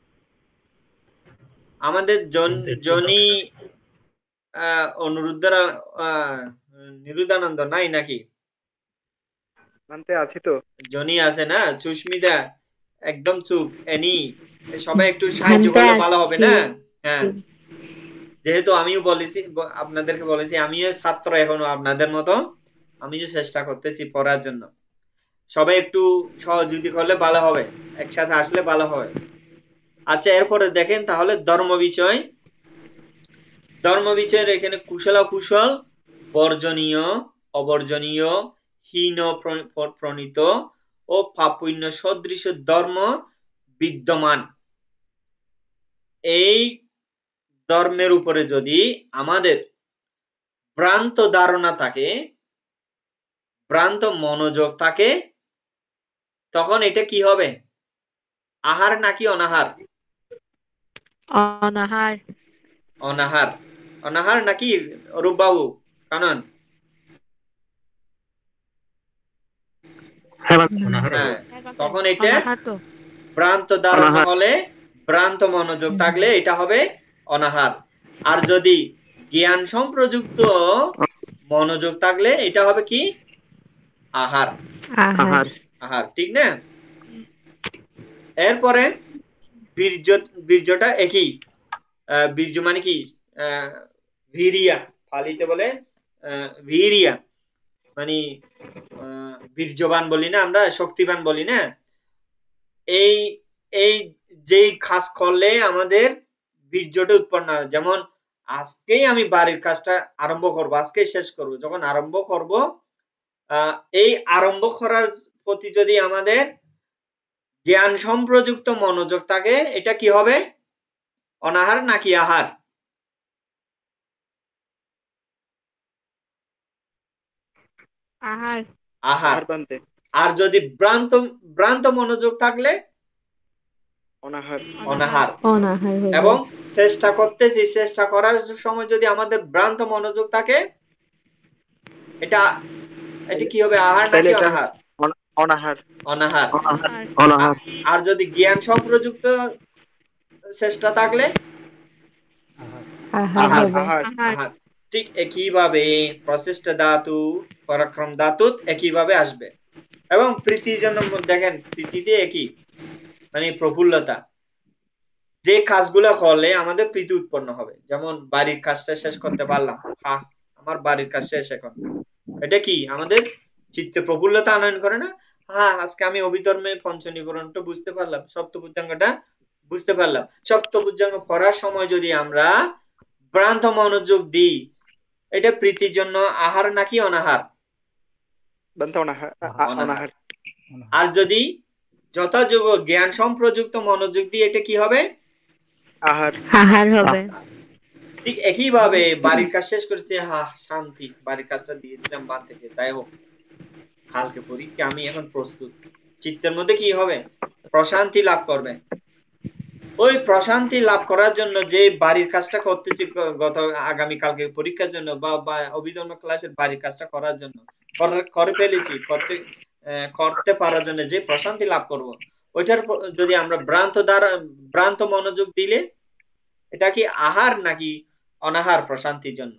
আমাদের জন-
বলতে একটু
জনি আহ, অনুরুদ্ধর আহ, নিরুদানন্দ নাই নাকি?
মানতে আছি তো।
জনি আছে না? সুস্মিতা একদম চুপ। এনি সবাই একটু সাহায্য
মানতে
করলে ভালো হবে
আছি।
না? হ্যাঁ যেহেতু আমিও বলেছি, ব- আপনাদেরকে বলেছি আমিও ছাত্র এখনো আপনাদের মতো, আমিও চেষ্টা করতেছি পড়ার জন্য। সবাই একটু সহযোগিতা করলে ভালো হবে, একসাথে আসলে ভালো হবে। আচ্ছা এরপরে দেখেন তাহলে ধর্ম বিষয়। ধর্ম বিষয়ের এখানে কুশল অকুশল, বর্জনীয় অবর্জনীয়, হীন প্র- প্র- প্রণীত ও পাপুণ্য সদৃশ ধর্ম বিদ্যমান। এই ধর্মের উপরে যদি আমাদের ভ্রান্ত ধারণা থাকে, ভ্রান্ত মনোযোগ থাকে, তখন এটা কি হবে? আহার নাকি অনাহার?
অনাহার।
অনাহার। অনাহার নাকি অরূপ বাবু কানন?
হ্যাঁ বান্তে।
অনাহার হবে।
হ্যাঁ তখন এটা
অনাহার তো।
ভ্রান্ত ধারণা
অনাহার।
হলে, ভ্রান্ত মনোযোগ থাকলে এটা হবে অনাহার। আর যদি জ্ঞান সম্প্রযুক্ত মনোযোগ থাকলে এটা হবে কি? আহার।
আহার।
আহার।
আহার ঠিক না? এরপরে বীর্য, বীর্যটা একই। আহ, বীর্য মানে কি? আহ, ভিরিয়া, পালিতে বলে আহ, ভিরিয়া, মানে আহ, বীর্যবান বলি না আমরা, শক্তিবান বলি না? এই এই যেই কাজ করলে আমাদের বীর্যটা উৎপন্ন হয়, যেমন আজকেই আমি বাড়ির কাজটা আরম্ভ করব, আজকেই শেষ করব, যখন আরম্ভ করব আহ, এই আরম্ভ করার প্রতি যদি আমাদের জ্ঞান সম্প্রযুক্ত মনোযোগ থাকে, এটা কি হবে? অনাহার নাকি আহার?
আহার।
আহার।
আহার বানতে।
আর যদি ভ্রান্ত ভ্রান্ত মনোযোগ থাকলে
অনাহার।
অনাহার।
অনাহার হবে।
এবং চেষ্টা করতেছি, চেষ্টা করার সময় যদি আমাদের ভ্রান্ত মনোযোগ থাকে, এটা এটা কি হবে? আহার
তাইলে
নাকি
এটা
অনাহার?
অন- অনাহার।
অনাহার।
অনাহার।
অনাহার।
আর যদি জ্ঞান সম্প্রযুক্ত চেষ্টা থাকলে
আহার
আহার।
হবে।
আহার।
আহার।
আহার। ঠিক একইভাবে প্রচেষ্টা ধাতু, পরাক্রম ধাতু একইভাবে আসবে। এবং প্রীতির জন্য দেখেন প্রীতিতে একই, মানে প্রফুল্লতা। যে কাজগুলো করলে আমাদের প্রীতি উৎপন্ন হবে, যেমন বাড়ির কাজটা শেষ করতে পারলাম, হ্যাঁ আমার বাড়ির কাজ শেষ এখন, এটা কি আমাদের চিত্তে প্রফুল্লতা আনয়ন করে না? হ্যাঁ আজকে আমি অভিধর্মে পঞ্চনিবরণটা বুঝতে পারলাম, সপ্তভুজাঙ্গটা বুঝতে পারলাম। সপ্তভুজাঙ্গ পড়ার সময় যদি আমরা ভ্রান্ত মনোযোগ দিই, এটা প্রীতির জন্য আহার নাকি অনাহার?
বানতে অনাহার। আ-
অনাহার।
অনাহার।
আর যদি যথাযোগ্য জ্ঞান সম্প্রযুক্ত মনোযোগ দিয়ে, এটা কি হবে?
আহার।
আহার হবে।
ঠিক একইভাবে বাড়ির কাজ শেষ করেছি, হা শান্তি, বাড়ির কাজটা দিয়ে দিলাম বাদ থেকে, তাই হোক কালকে পরীক্ষা, আমি এখন প্রস্তুত। চিত্তের মধ্যে কি হবে? প্রশান্তি লাভ করবে। ওই প্রশান্তি লাভ করার জন্য যে বাড়ির কাজটা করতেছি গত আগামী কালকে পরীক্ষার জন্য, বা বা অভিধর্ম ক্লাসের বাড়ির কাজটা করার জন্য করার- করে ফেলেছি, করতে আহ, করতে পারার জন্য যে প্রশান্তি লাভ করব, ওইটার প- যদি আমরা ভ্রান্ত দ্বারা ভ্রান্ত মনোযোগ দিলে, এটা কি আহার নাকি অনাহার? প্রশান্তির জন্য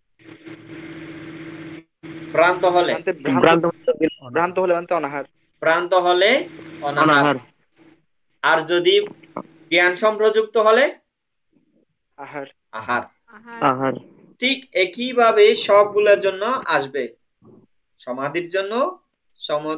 ভ্রান্ত হলে,
বানতে ভ্রান্ত।
ভ্রান্ত মনোযোগ দিলে
ভ্রান্ত হলে বানতে অনাহার।
ভ্রান্ত হলে অনাহার।
অনাহার।
আর যদি জ্ঞান সম্প্রযুক্ত হলে
আহার।
আহার।
আহার।
আহার।
ঠিক একইভাবে সবগুলোর জন্য আসবে, সমাধির জন্য সম।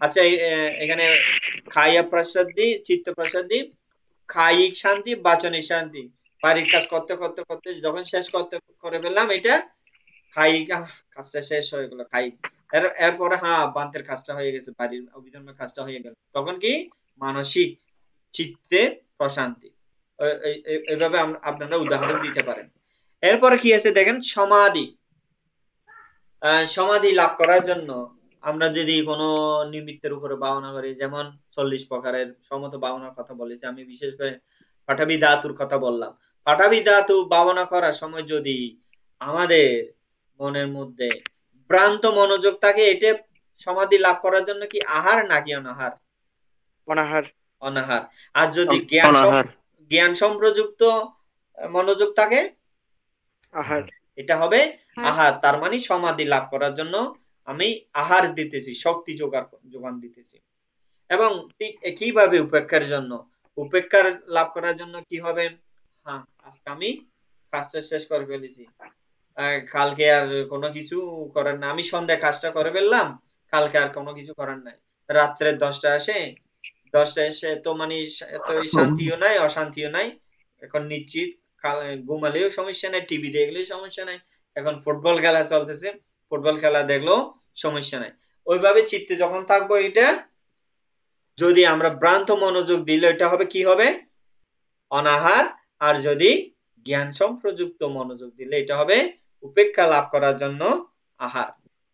আচ্ছা এখানে খাইয়া প্রসাদী চিত্ত প্রসাদী কায়িক শান্তি বাচনিক শান্তি বাড়ির কাজ করতে করতে করতে যখন শেষ করতে করে ফেললাম এটা কায়িক কাজটা শেষ হয়ে গেল কায়িক এর এরপরে হ্যাঁ বান্তের কাজটা হয়ে গেছে বাড়ির অভিধর্মের কাজটা হয়ে গেল তখন কি মানসিক চিত্তে প্রশান্তি এইভাবে আপনারা উদাহরণ দিতে পারেন এরপরে কি আছে দেখেন সমাধি সমাধি লাভ করার জন্য আমরা যদি কোনো নিমিত্তের উপরে ভাবনা করি যেমন চল্লিশ প্রকারের সমত ভাবনার কথা বলেছি আমি বিশেষ করে পাঠাবি ধাতুর কথা বললাম পাঠাবি ধাতু ভাবনা করার সময় যদি আমাদের মনের মধ্যে ভ্রান্ত মনোযোগ থাকে এটা সমাধি লাভ করার জন্য কি আহার নাকি অনাহার
অনাহার
অনাহার আর যদি জ্ঞান জ্ঞান সম্প্রযুক্ত মনোযোগ থাকে
আহার
এটা হবে আহার তার মানে সমাধি লাভ করার জন্য আমি আহার দিতেছি শক্তি যোগাড় যোগান দিতেছি এবং ঠিক কিভাবে উপেক্ষার জন্য উপেক্ষার লাভ করার জন্য কি হবে হ্যাঁ আজকে আমি কাজটা শেষ করে ফেলেছি কালকে আর কোনো কিছু করার না আমি সন্ধ্যায় কাজটা করে ফেললাম কালকে আর কোনো কিছু করার নাই রাত্রে দশটা আসে দশটা এসে তো মানে এত শান্তিও নাই অশান্তিও নাই এখন নিশ্চিত ঘুমালেও সমস্যা নাই টিভি দেখলেও সমস্যা নাই এখন ফুটবল খেলা চলতেছে ফুটবল খেলা দেখলেও সমস্যা নাই ওইভাবে চিত্তে যখন থাকবো এটা যদি আমরা ভ্রান্ত মনোযোগ দিলে এটা হবে কি হবে অনাহার আর যদি জ্ঞান সম্প্রযুক্ত মনোযোগ দিলে এটা হবে উপেক্ষা লাভ করার জন্য আহার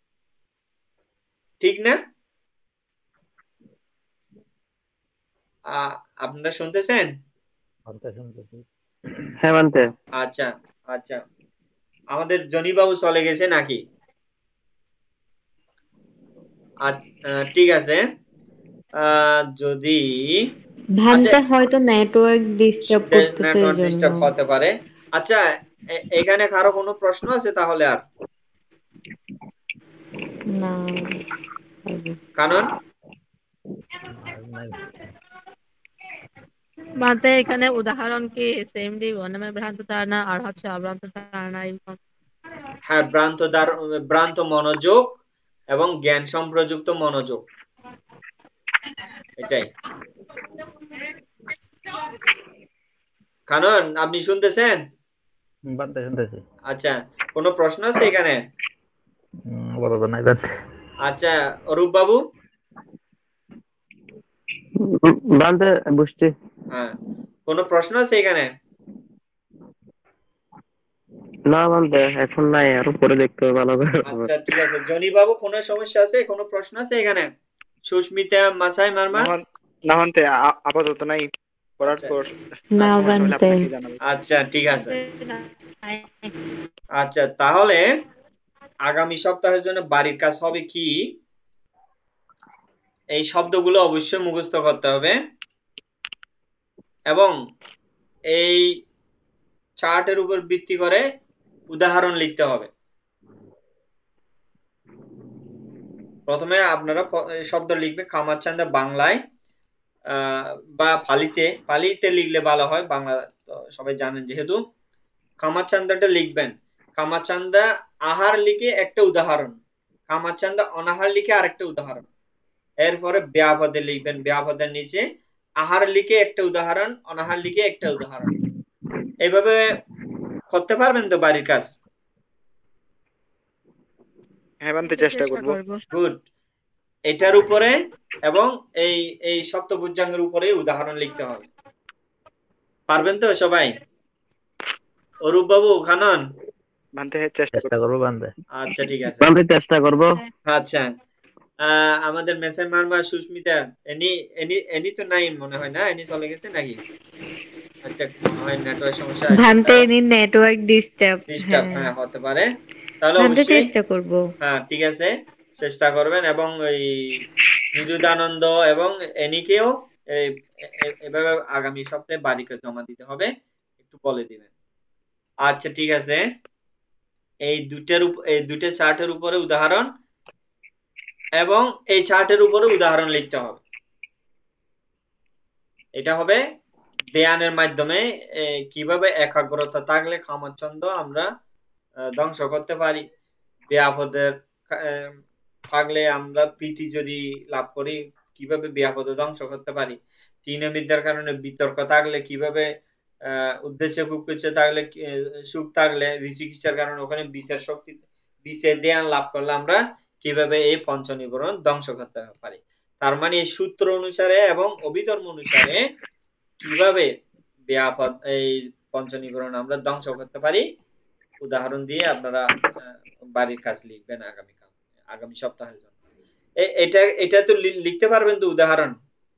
ঠিক না আপনারা শুনতেছেন
হ্যাঁ মানতে
আচ্ছা আচ্ছা আমাদের জনি বাবু চলে গেছে নাকি ঠিক আছে যদি
ভান্তে হয়তো নেটওয়ার্ক ডিস্টার্ব করতেছে
নেটওয়ার্ক ডিস্টার্ব হতে পারে আচ্ছা এখানে কারো কোনো প্রশ্ন আছে তাহলে আর
না
কানন
ভান্তে এখানে উদাহরণ কি সেম দিব মানে ভ্রান্ত ধারণা আর হচ্ছে অভ্রান্ত ধারণা
হ্যাঁ ভ্রান্ত ভ্রান্ত মনোযোগ এবং জ্ঞান সম্প্রযুক্ত মনোযোগ এটাই কানন আপনি শুনতেছেন আচ্ছা কোনো প্রশ্ন আছে এখানে আচ্ছা অরূপ বাবু
বানতে বুঝছি
হ্যাঁ কোনো প্রশ্ন আছে এখানে
না বানতে এখন নাই আরো পরে দেখতে হবে ভালো করে
আচ্ছা ঠিক আছে জনি বাবু কোনো সমস্যা আছে কোনো প্রশ্ন আছে এখানে সুস্মিতা মাসাই মারমা
না বানতে আপাতত নাই পড়ার পর
না বানতে
আচ্ছা ঠিক আছে আচ্ছা তাহলে আগামী সপ্তাহের জন্য বাড়ির কাজ হবে কি এই শব্দগুলো অবশ্যই মুখস্থ করতে হবে এবং এই চার্টের উপর ভিত্তি করে উদাহরণ লিখতে হবে প্রথমে আপনারা শব্দ লিখবে কামারচান্দা বাংলায় বা পালিতে পালিতে লিখলে ভালো হয় বাংলা সবাই জানেন যেহেতু কামারচান্দাটা লিখবেন কামারচান্দা আহার লিখে একটা উদাহরণ কামারচান্দা অনাহার লিখে আরেকটা উদাহরণ এরপরে ব্যাপদে লিখবেন ব্যাপদের নিচে আহার লিখে একটা উদাহরণ অনাহার লিখে একটা উদাহরণ এইভাবে করতে পারবেন তো বাড়ির কাজ
হ্যাঁ বানতে চেষ্টা করব
গুড এটার উপরে এবং এই এই সপ্তভুজাঙ্গের উপরে উদাহরণ লিখতে হবে পারবেন তো সবাই অরূপ বাবু খানন
বানতে চেষ্টা করব
বানতে
আচ্ছা ঠিক আছে
বানতে চেষ্টা করব
আচ্ছা আমাদের মেসেজ মারমা সুস্মিতা এনি এনি এনি তো নাই মনে হয় না এনি চলে গেছে নাকি আচ্ছা মনে হয় নেটওয়ার্ক সমস্যা
ভান্তে এনি নেটওয়ার্ক ডিস্টার্ব
ডিস্টার্ব হ্যাঁ হতে পারে তাহলে অবশ্যই
চেষ্টা করব
হ্যাঁ ঠিক আছে চেষ্টা করবেন এবং ওই নিরুদানন্দ এবং এনিকেও এভাবে আগামী সপ্তাহে বাড়িতে জমা দিতে হবে একটু বলে দিবেন আচ্ছা ঠিক আছে এই দুইটার এই দুইটা চার্টের উপরে উদাহরণ এবং এই চার্টের উপরে উদাহরণ লিখতে হবে এটা হবে ধ্যানের মাধ্যমে কিভাবে একাগ্রতা থাকলে কামচ্ছন্দ আমরা ধ্বংস করতে পারি ব্যাপদের থাকলে আমরা প্রীতি যদি লাভ করি কিভাবে ব্যাপদ ধ্বংস করতে পারি, তিন বিদ্যার কারণে বিতর্ক থাকলে কিভাবে আহ উদ্দেশ্য কুকুচ্ছ থাকলে সুখ থাকলে বিচিকিৎসার কারণে ওখানে বিচার শক্তি বিচার ধ্যান লাভ করলে আমরা কিভাবে এই পঞ্চ নিবরণ ধ্বংস করতে পারি। তার মানে এই সূত্র অনুসারে এবং অভিধর্ম অনুসারে কিভাবে ব্যাপদ এই পঞ্চ নিবরণ আমরা ধ্বংস করতে পারি উদাহরণ দিয়ে আপনারা বাড়ির কাজ লিখবেন আগামীকাল আগামী সপ্তাহের জন্য। এটা এটা তো লিখতে পারবেন তো উদাহরণ?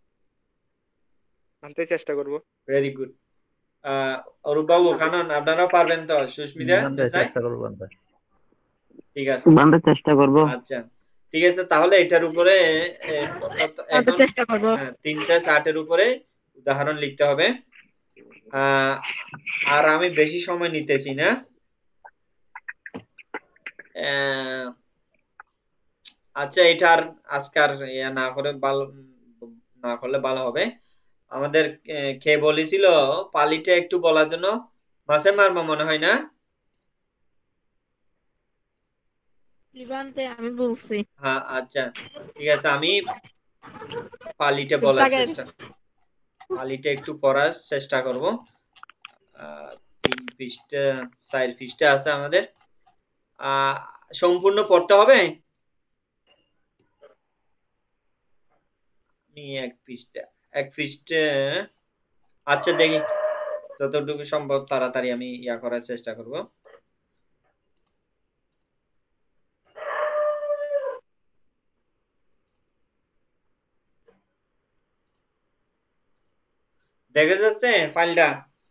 আনতে চেষ্টা করব।
Very good. আহ অরূপ বাবু কানন আপনারা পারবেন তো? সুস্মিতা
চেষ্টা করব বান্দা।
ঠিক আছে
বান্দা চেষ্টা করব।
আচ্ছা ঠিক আছে, তাহলে এটার উপরে এখন
চেষ্টা করব।
তিনটা চার্টের উপরে উদাহরণ লিখতে হবে। আহ আর আমি বেশি সময় নিতেছি না, আচ্ছা এটার আজকার ইয়া না করে ভালো না করলে ভালো হবে। আমাদের কে বলেছিল পালিটা একটু বলার জন্য? মাসে মারমা মনে হয় না?
জীবনতে আমি বলছি।
হ্যাঁ আচ্ছা ঠিক আছে, আমি পালিটা বলার চেষ্টা পালিটা একটু পড়ার চেষ্টা করব। আহ তিন পৃষ্ঠা চার পৃষ্ঠা আছে আমাদের, আহ সম্পূর্ণ পড়তে হবে। আমি এক পৃষ্ঠা এক পৃষ্ঠা আচ্ছা দেখি যতটুকু সম্ভব তাড়াতাড়ি আমি ইয়া করার চেষ্টা করব। দেখা যাচ্ছে ফাইলটা?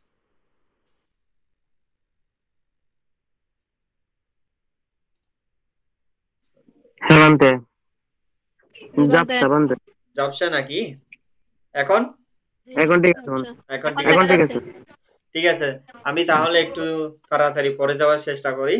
যাচ্ছে নাকি এখন?
এখন ঠিক আছে,
এখন ঠিক আছে ঠিক আছে, আমি তাহলে একটু তাড়াতাড়ি পড়ে যাওয়ার চেষ্টা করি।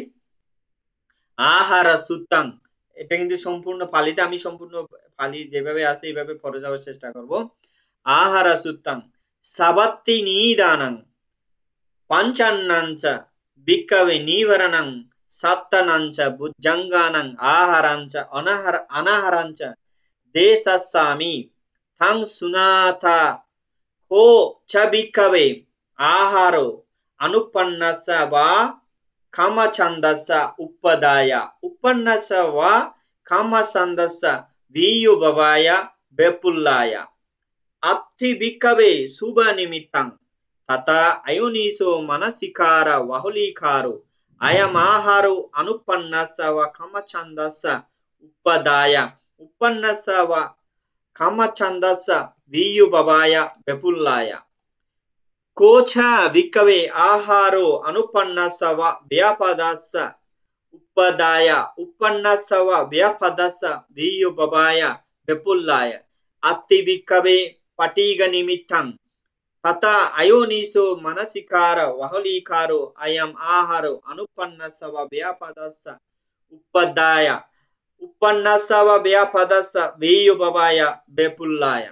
আহারা সুতাং, এটা কিন্তু সম্পূর্ণ পালিতে, আমি সম্পূর্ণ পালি যেভাবে আছে এইভাবে পড়ে যাওয়ার চেষ্টা করব। আহারা সুতাং সাবাত্তি নিদানাং পাঞ্চান্নাঞ্চ বিক্কাবে নিবরণং সাত্তানাঞ্চ বুজ্জঙ্গানাং আহারাঞ্চ অনাহার অনাহারাঞ্চ দেশাসামি থং সুনাথা কো চ বিক্কাবে আহারো অনুপন্নস্য বা কামছন্দস্য উপদায় উপন্নস্য বা কামছন্দস্য বিয়ুভবায় বেপুল্লায় আত্তি বিক্কাবে শুভ নিমিত্তং তথা আয়োনিসো মানসিকার বাহুলীকারো আয়মাহারো অনুপন্নস্য বা কামছন্দস্য উপদায় উপন্নস্য বা কামছন্দস্য বিয়ুভবায় বেপুল্লায় কোচ বিক্কবে আহারো অনুপন্নস্য বা ব্যাপদস্য উপদায় উপন্নস্য বা ব্যাপদস্য বিয়ুভবায় বেপুল্লায় আত্তি বিক্কবে পটিগ নিমিত্তং তথা আয়োনিসো মানসিকার বাহুলীকারো আয়ম আহারো অনুপন্নস্য বা ব্যাপদস্য উপদায় উপন্নস্য বা ব্যাপদস্য বিয়ুভবায় বেপুল্লায়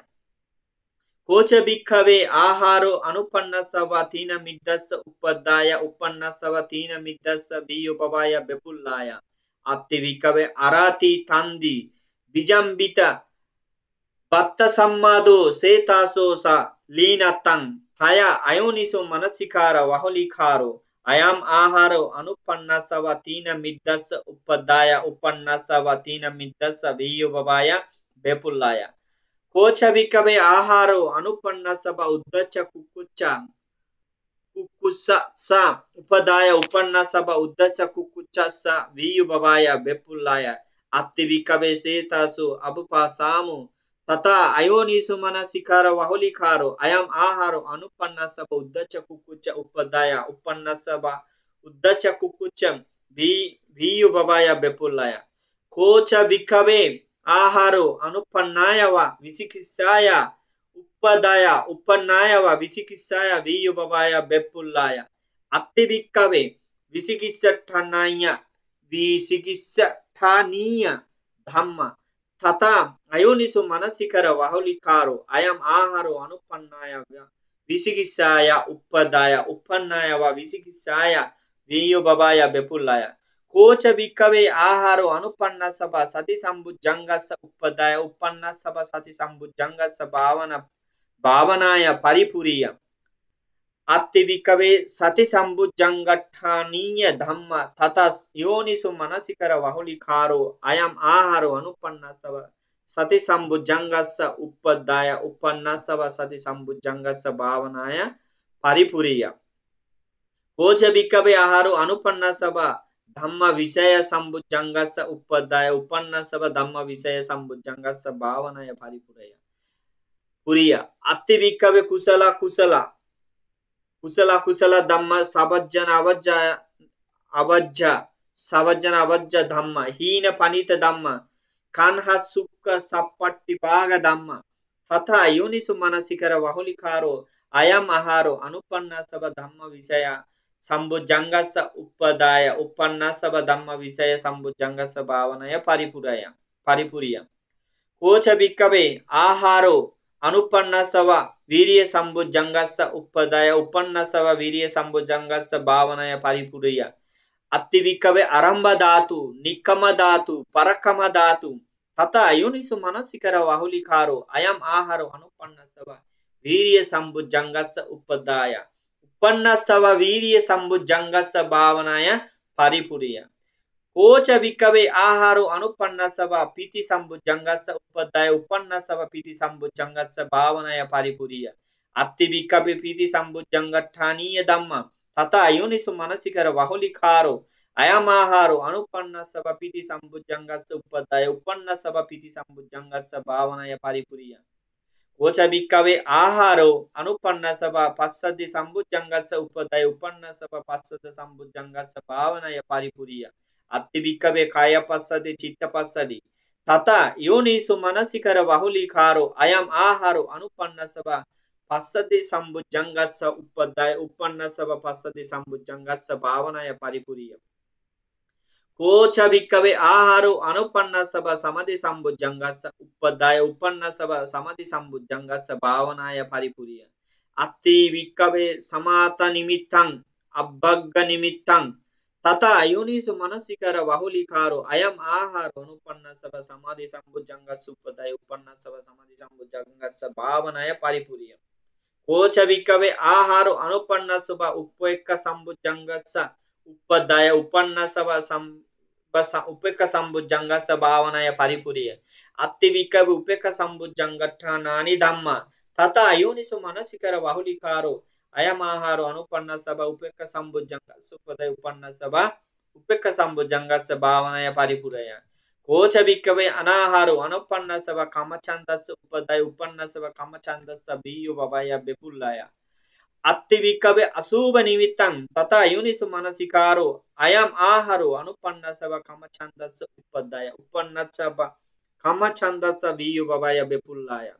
কোচ বিক্কবে আহারো অনুপন্নস্য বা তিন মিদ্দস্য উপদায় উপন্নস্য বা তিন মিদ্দস্য বিয়ুভবায় বেপুল্লায় আত্তি বিক্কবে আরাতি তান্দি বিজম্বিত বত্ত সম্মাদো সেতাসো সা লীনতং থায়া আয়োনিসো মানসিকার বাহুলীকারো আয়াম আহারো অনুপন্নস্য বা তিন মিদ্দস্য উপদায় উপন্নস্য বা তিন মিদ্দস্য বিয়ুভবায় বেপুল্লায় কোচ বিক্কবে আহারো অনুপন্নস্য বা উদ্ধচ্চ কুকুচ্চ কুকুচ্চ সা উপদায় উপন্নস্য বা উদ্ধচ্চ কুকুচ্চ সা বিয়ুভবায় বেপুল্লায় আত্তি বিক্কবে সেতাসো অবপাসামো তথা আয়োনিসো মানসিকার বাহুলীকারো আয়ম আহারো অনুপন্নস্য বা উদ্ধচ্চ কুকুচ্চ উপদায় উপন্নস্য বা উদ্ধচ্চ কুকুচ্চ বিয়ুভবায় বেপুল্লায় কোচ বিক্কবে আহারো অনুপন্নায় বা বিচিকিৎসায় উপদায় উপন্নায় বা বিচিকিৎসায় বিয়ুভবায় বেপুল্লায় আত্তি বিক্কবে বিচিকিৎসাঠানায় বিচিকিৎসাঠানীয় ধাম্মা তথা আয়োনিসো মানসিকার বাহুলীকারো আয়ম আহারো অনুপন্নায় বিচিকিৎসায় উপদায় উপন্নায় বা বিচিকিৎসায় বিয়ুভবায় বেপুল্লায় Kocha bhikkhave aharo anupannassava sati sambujjangassa uppadaya uppannassava sati sambujjangassa bhavana bhavanaya paripuriya. Atti bhikkhave sati sambujjangattaniya dhamma tatas yonisu manasikara vahulikaro ayam aharo anupannassava sati sambujjangassa uppadaya uppannassava sati sambujjangassa bhavanaya paripuriya. Kocha bhikkhave aharo anupannassava dhamma visaya sambujjangassa uppadaya uppannassava dhamma visaya sambujjangassa bhavanaya paripuraya. Puriya. Atti bhikkhave kusala kusala kusala kusala dhamma sabajjana avajja avajja sabajjana avajja dhamma hina panita dhamma kanha sukka sappatti bhaga dhamma tata yunisu manasikara vahulikaro ayam aharo anupannassava dhamma visaya sambujjangassa uppadaya uppannassava dhamma visaya sambujjangassa bhavanaya paripuraya paripuriya. Kocha bhikkhave aharo anupannassava virya sambujjangassa uppadaya uppannassava virya sambujjangassa bhavanaya paripuriya. Atti bhikkhave aramba dhatu nikkama dhatu parakama dhatu tata yunisu manasikara vahulikaro ayam aharo anupannassava virya sambujjangassa uppadaya uppannassava virya sambujjangassa bhavanaya paripuriya. Kocha bhikkhave aharo anupannassava piti sambujjangassa uppadaya uppannassava piti sambujjangassa bhavanaya paripuriya. Atti bhikkhave piti sambujjangattaniya dhamma tata yunisu manasikara vahulikaro ayam aharo anupannassava piti sambujjangassa uppadaya uppannassava piti sambujjangassa bhavanaya paripuriya. Kocha bhikkhave aharo anupannassava passati sambujjangassa uppadaya uppannassava passata sambujjangassa bhavanaya paripuriya. Atti bhikkhave kaya passati chitta passati tata yonisu manasikara vahulikaro ayam aharo anupannassava passati sambujjangassa uppadaya uppannassava passati sambujjangassa bhavanaya paripuriya. Kocha bhikkhave aharo anupannassava samadhi sambujjangassa uppadaya uppannassava samadhi sambujjangassa bhavanaya paripuriya. Atti bhikkhave samata nimittang abbagga nimittang tata yunisu manasikara vahulikaro ayam aharo anupannassava samadhi sambujjangassa uppadaya uppannassava samadhi sambujjangassa bhavanaya paripuriya. Kocha bhikkhave aharo anupannassava uppekka sambujjangassa uppadaya uppannassava sam basa upekka sambujjangassa bhavanaya paripuriya. Atti bhikkhave upekka sambujjangattanani dhamma tata yunisu manasikara vahulikaro ayam aharo anupannassava upekka sambujjangassa uppadaya uppannassava upekka sambujjangassa bhavanaya paripuraya. Kocha bhikkhave anaharo anupannassava kamachandassa uppadaya uppannassava kamachandassa biyu babaya bepullaya. Atti bhikkhave asubha nimittang tata yunisu manasikaro ayam aharo anupannassava kamachandassa uppadaya uppannassava kamachandassa biyu babaya bepullaya.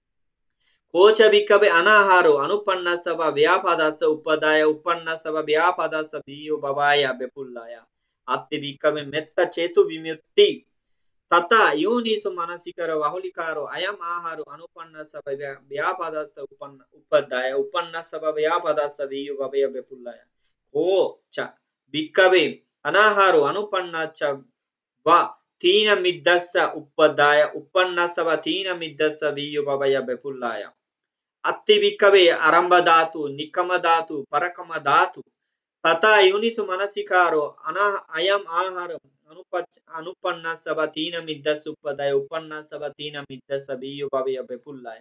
Kocha bhikkhave anaharo anupannassava vyapadassa uppadaya uppannassava vyapadassa biyu babaya bepullaya. Atti bhikkhave metta chetu vimutti tata yunisu manasikara vahulikaro ayam aharo anupannassava vyapadassa uppadaya uppannassava vyapadassa biyu babaya bepullaya. Kocha bhikkhave anaharo anupannassava va tina middassa uppadaya uppannassava tina middassa biyu babaya bepullaya. Atti bhikkhave aramba dhatu nikkama dhatu parakama dhatu tata yunisu manasikaro ana ayam aharo anupannassava tina middassa uppadaya uppannassava tina middassa biyu babaya bepullaya.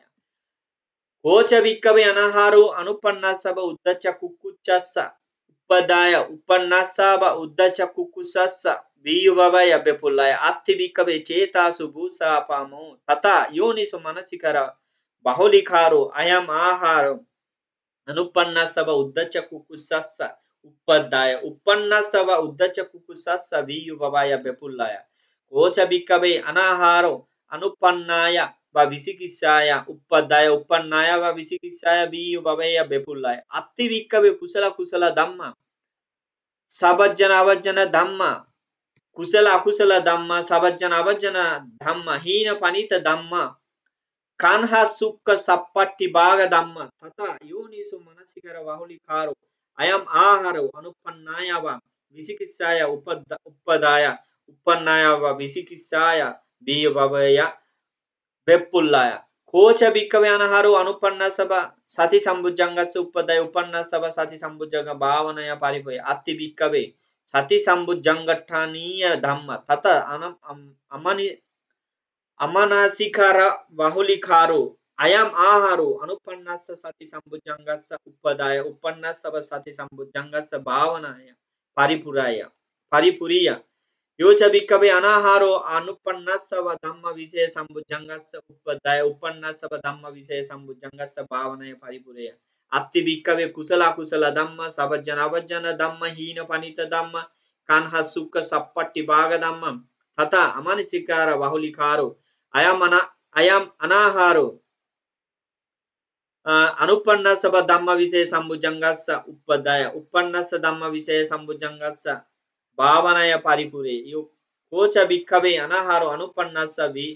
Kocha bhikkhave anaharo anupannassava uddacha kukkuchassa uppadaya uppannassava uddacha kukkusassa biyu babaya bepullaya. Atti bhikkhave chetasu bhusapamo tata yonisu manasikara vahulikaro ayam aharo anupannassava uddacha kukkusassa uppadaya uppannassava uddacha kukkusassa biyu babaya bepullaya. Kocha bhikkhave anaharo anupannaya va visikissaya uppadaya uppannaya va visikissaya biyu babaya bepullaya. Atti bhikkhave kusala kusala dhamma sabajjana avajjana dhamma kusala akusala dhamma sabajjana avajjana dhamma hina panita dhamma kanha sukka sappatti bhaga dhamma tata yunisu manasikara vahulikaro ayam aharo anupannaya va विचिकित्साय उपदाय उपन्नाय वा विचिकित्साय बीयबवय वेप्पुल्लाय coach बिक्कवे अनहारो अनुपन्न सब साति संबुजंगस्य उपदाय उपन्न सब साति संबुजंग भावनया पारिपय अत्ति बिक्कवे साति संबुजंगठानीय धम्म तत अनम अमनि अमनासिकार बाहुलिकारो अयम आहारो अनुपन्नस्य साति संबुजंगस्य उपदाय उपन्न सब साति संबुजंगस्य भावनया पारिपुराय पारिपुरिय यो च बिक्कवे अनाहारो अनुपन्नस्य धम्म विषय संबुजंगस्य उपदाय उपन्नस्य धम्म विषय संबुजंगस्य भावनया पारिपुरेय अत्ति बिक्कवे कुशला कुशल धम्म सबज्जन अवज्जन धम्म हीन पनित धम्म कान्हा सुख सप्पट्टि भाग धम्म तथा अमानसिकार बाहुलिकारो अयम अना अयम अनाहारो अनुपन्न सब धम्म विषय संबुजंगस्य उपदाय उपन्न धम्म विषय संबुजंगस्य भावनय पारिपुरे यो कोच बिक्कवे अनाहारो अनुपन्न सवि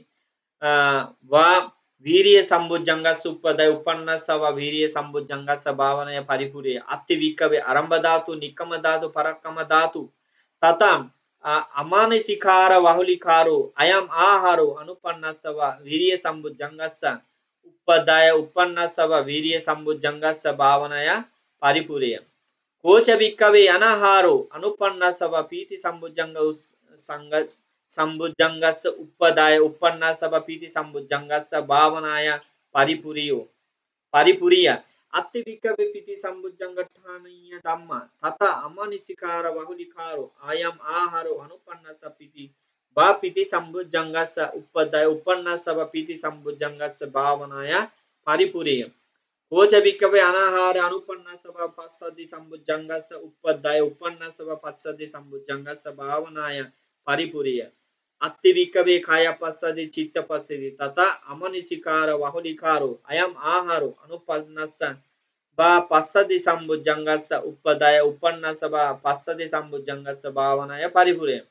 वा वीर्य संबुजंगस्य उपदाय उपन्न व वीर्य संबुजंगस्य भावनय पारिपुरे अत्ति बिक्कवे आरंभ धातु निकम धातु परक्कम धातु तथा अमानसिकार बाहुलिकारो अयम आहारो अनुपन्न व वीर्य संबुजंगस्य उपदाय उपन्न सब वीर्य संबुजंगस्य भावनया पारिपुरेय कोच बिक्कवे अनाहारो अनुपन्न सब पीति संबुजंग संग संबुजंगस्य उपदाय उपन्न सब पीति संबुजंगस्य भावनया पारिपुरियो पारिपुरिय अत्ति बिक्कवे पीति संबुजंगठानीय धम्म तथा अमानसिकार बाहुलिकारो अयम आहारो अनुपन्न सब पीति बा पीति संबुजंगस्य उपदाय उपन्न सब पीति संबुजंगस्य भावनया पारिपुरेय कोच बिक्कवे अनाहार अनुपन्न सब पश्चादि संबुजंगस्य उपदाय उपन्न सब पश्चादि संबुजंगस्य भावनया पारिपुरेय अत्ति बिक्कवे काय पश्चादि चित्त पश्चादि तथा अमानसिकार बाहुलिकारो अयम आहारो अनुपन्न बा पश्चादि संबुजंगस्य उपदाय उपन्न सब पश्चादि संबुजंगस्य भावनया पारिपुरेय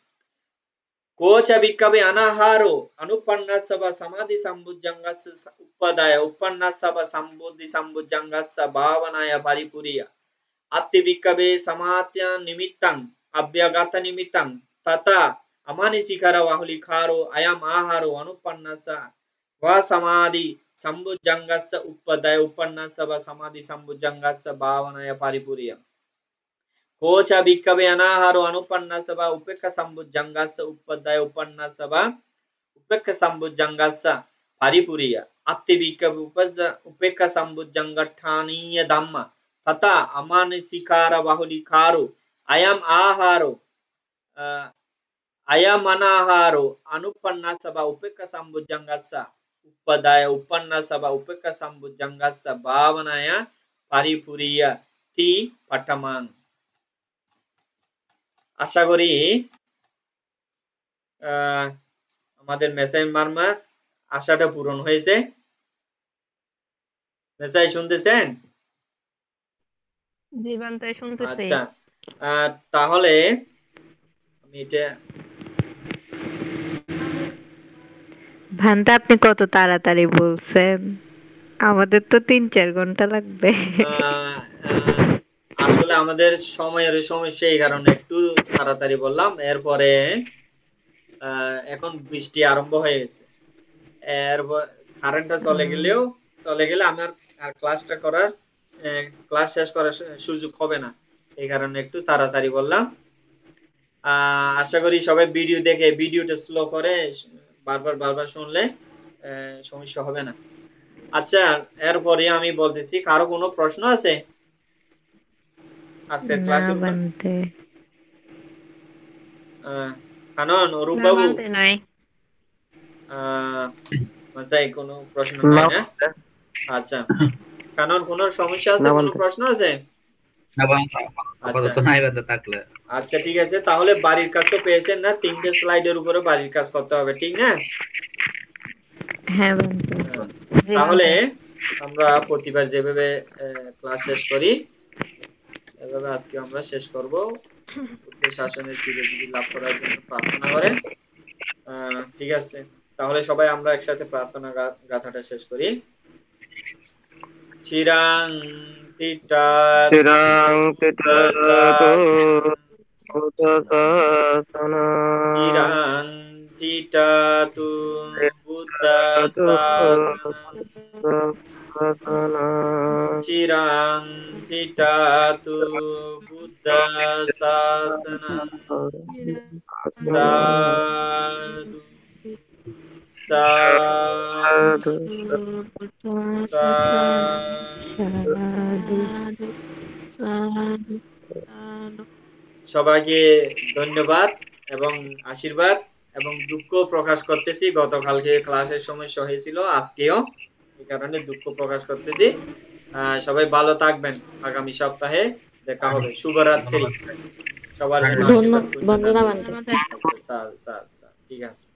कोच बिक्कवे अनाहारो अनुपन्न सब समाधि संबुजंगस्य उपदाय उपन्न सब संबुद्धि संबुजंगस्य भावनया पारिपुरिय अत्ति बिक्कवे समात्य निमित्तं अभ्यगत निमित्तं तथा अमानसिकार बाहुलिकारो अयम आहारो अनुपन्न व समाधि संबुजंगस्य उपदाय उपन्न सब समाधि संबुजंगस्य भावनया पारिपुरिय कोच बिक्कवे अनाहारो अनुपन्न सब उपेक्ख संबुजंगस्य उपदाय उपन्न सब उपेक्ख संबुजंगस्य पारिपुरिय अत्ति बिक्कवे उपज उपेक्ख संबुजंगठानीय धम्म तथा अमानसिकार बाहुलिकारो अयम आहारो अयम अनाहारो अनुपन्न सब उपेक्ख संबुजंगस्य उपदाय उपन्न सब उपेक्ख संबुजंगस्य भावनया पारिपुरिय ति पठमांग आशा करी আমাদের মেসেজ মারমা আশাটা পূরণ হয়েছে মেসেজ শুনতেছেন
জি বান্তে শুনতেছি
আচ্ছা তাহলে আমি এটা
ভান্তা আপনি কত তাড়াতাড়ি বলছেন আমাদের তো তিন চার ঘন্টা লাগবে
আসলে আমাদের সময়ের সমস্যা এই কারণে একটু তাড়াতাড়ি বললাম এরপরে এখন বৃষ্টি আরম্ভ হয়ে গেছে এর কারেন্টটা চলে গেলেও চলে গেলে আমার আর ক্লাসটা করার ক্লাস শেষ করার সুযোগ হবে না এই কারণে একটু তাড়াতাড়ি বললাম আশা করি সবাই ভিডিও দেখে ভিডিওটা স্লো করে বারবার বারবার শুনলে সমস্যা হবে না আচ্ছা এরপরে আমি বলতেছি কারো কোনো প্রশ্ন আছে আজকের ক্লাসের উপর কানন অরূপ বাবু
নাই
মাসাই কোনো প্রশ্ন নাই না আচ্ছা কানন কোনো সমস্যা আছে কোনো প্রশ্ন আছে
না বাবা আপাতত নাই বাদে থাকলে
আচ্ছা ঠিক আছে তাহলে বাড়ির কাজ তো পেয়েছেন না তিনটে স্লাইডের উপরে বাড়ির কাজ করতে হবে ঠিক না
হ্যাঁ
তাহলে আমরা প্রতিবার যেভাবে ক্লাস শেষ করি এভাবে আজকে আমরা শেষ করব বুদ্ধ শাসনের চিরজীবী লাভ করার জন্য প্রার্থনা করে ঠিক আছে তাহলে সবাই আমরা একসাথে প্রার্থনা গাথাটা শেষ করি Chirang তিটা
Chirang তিটা Buddhasasana
Chirantitatu Buddhasasana Chirantitatu Buddhasasana Sadhu Sadhu সবাইকে ধন্যবাদ এবং আশীর্বাদ এবং দুঃখ প্রকাশ করতেছি। গতকালকে ক্লাসের সমস্যা হয়েছিল, আজকেও এই কারণে দুঃখ প্রকাশ করতেছি। সবাই ভালো থাকবেন, আগামী সপ্তাহে দেখা হবে। শুভরাত্রি সবার জন্য।
ধন্যবাদ।
ঠিক আছে।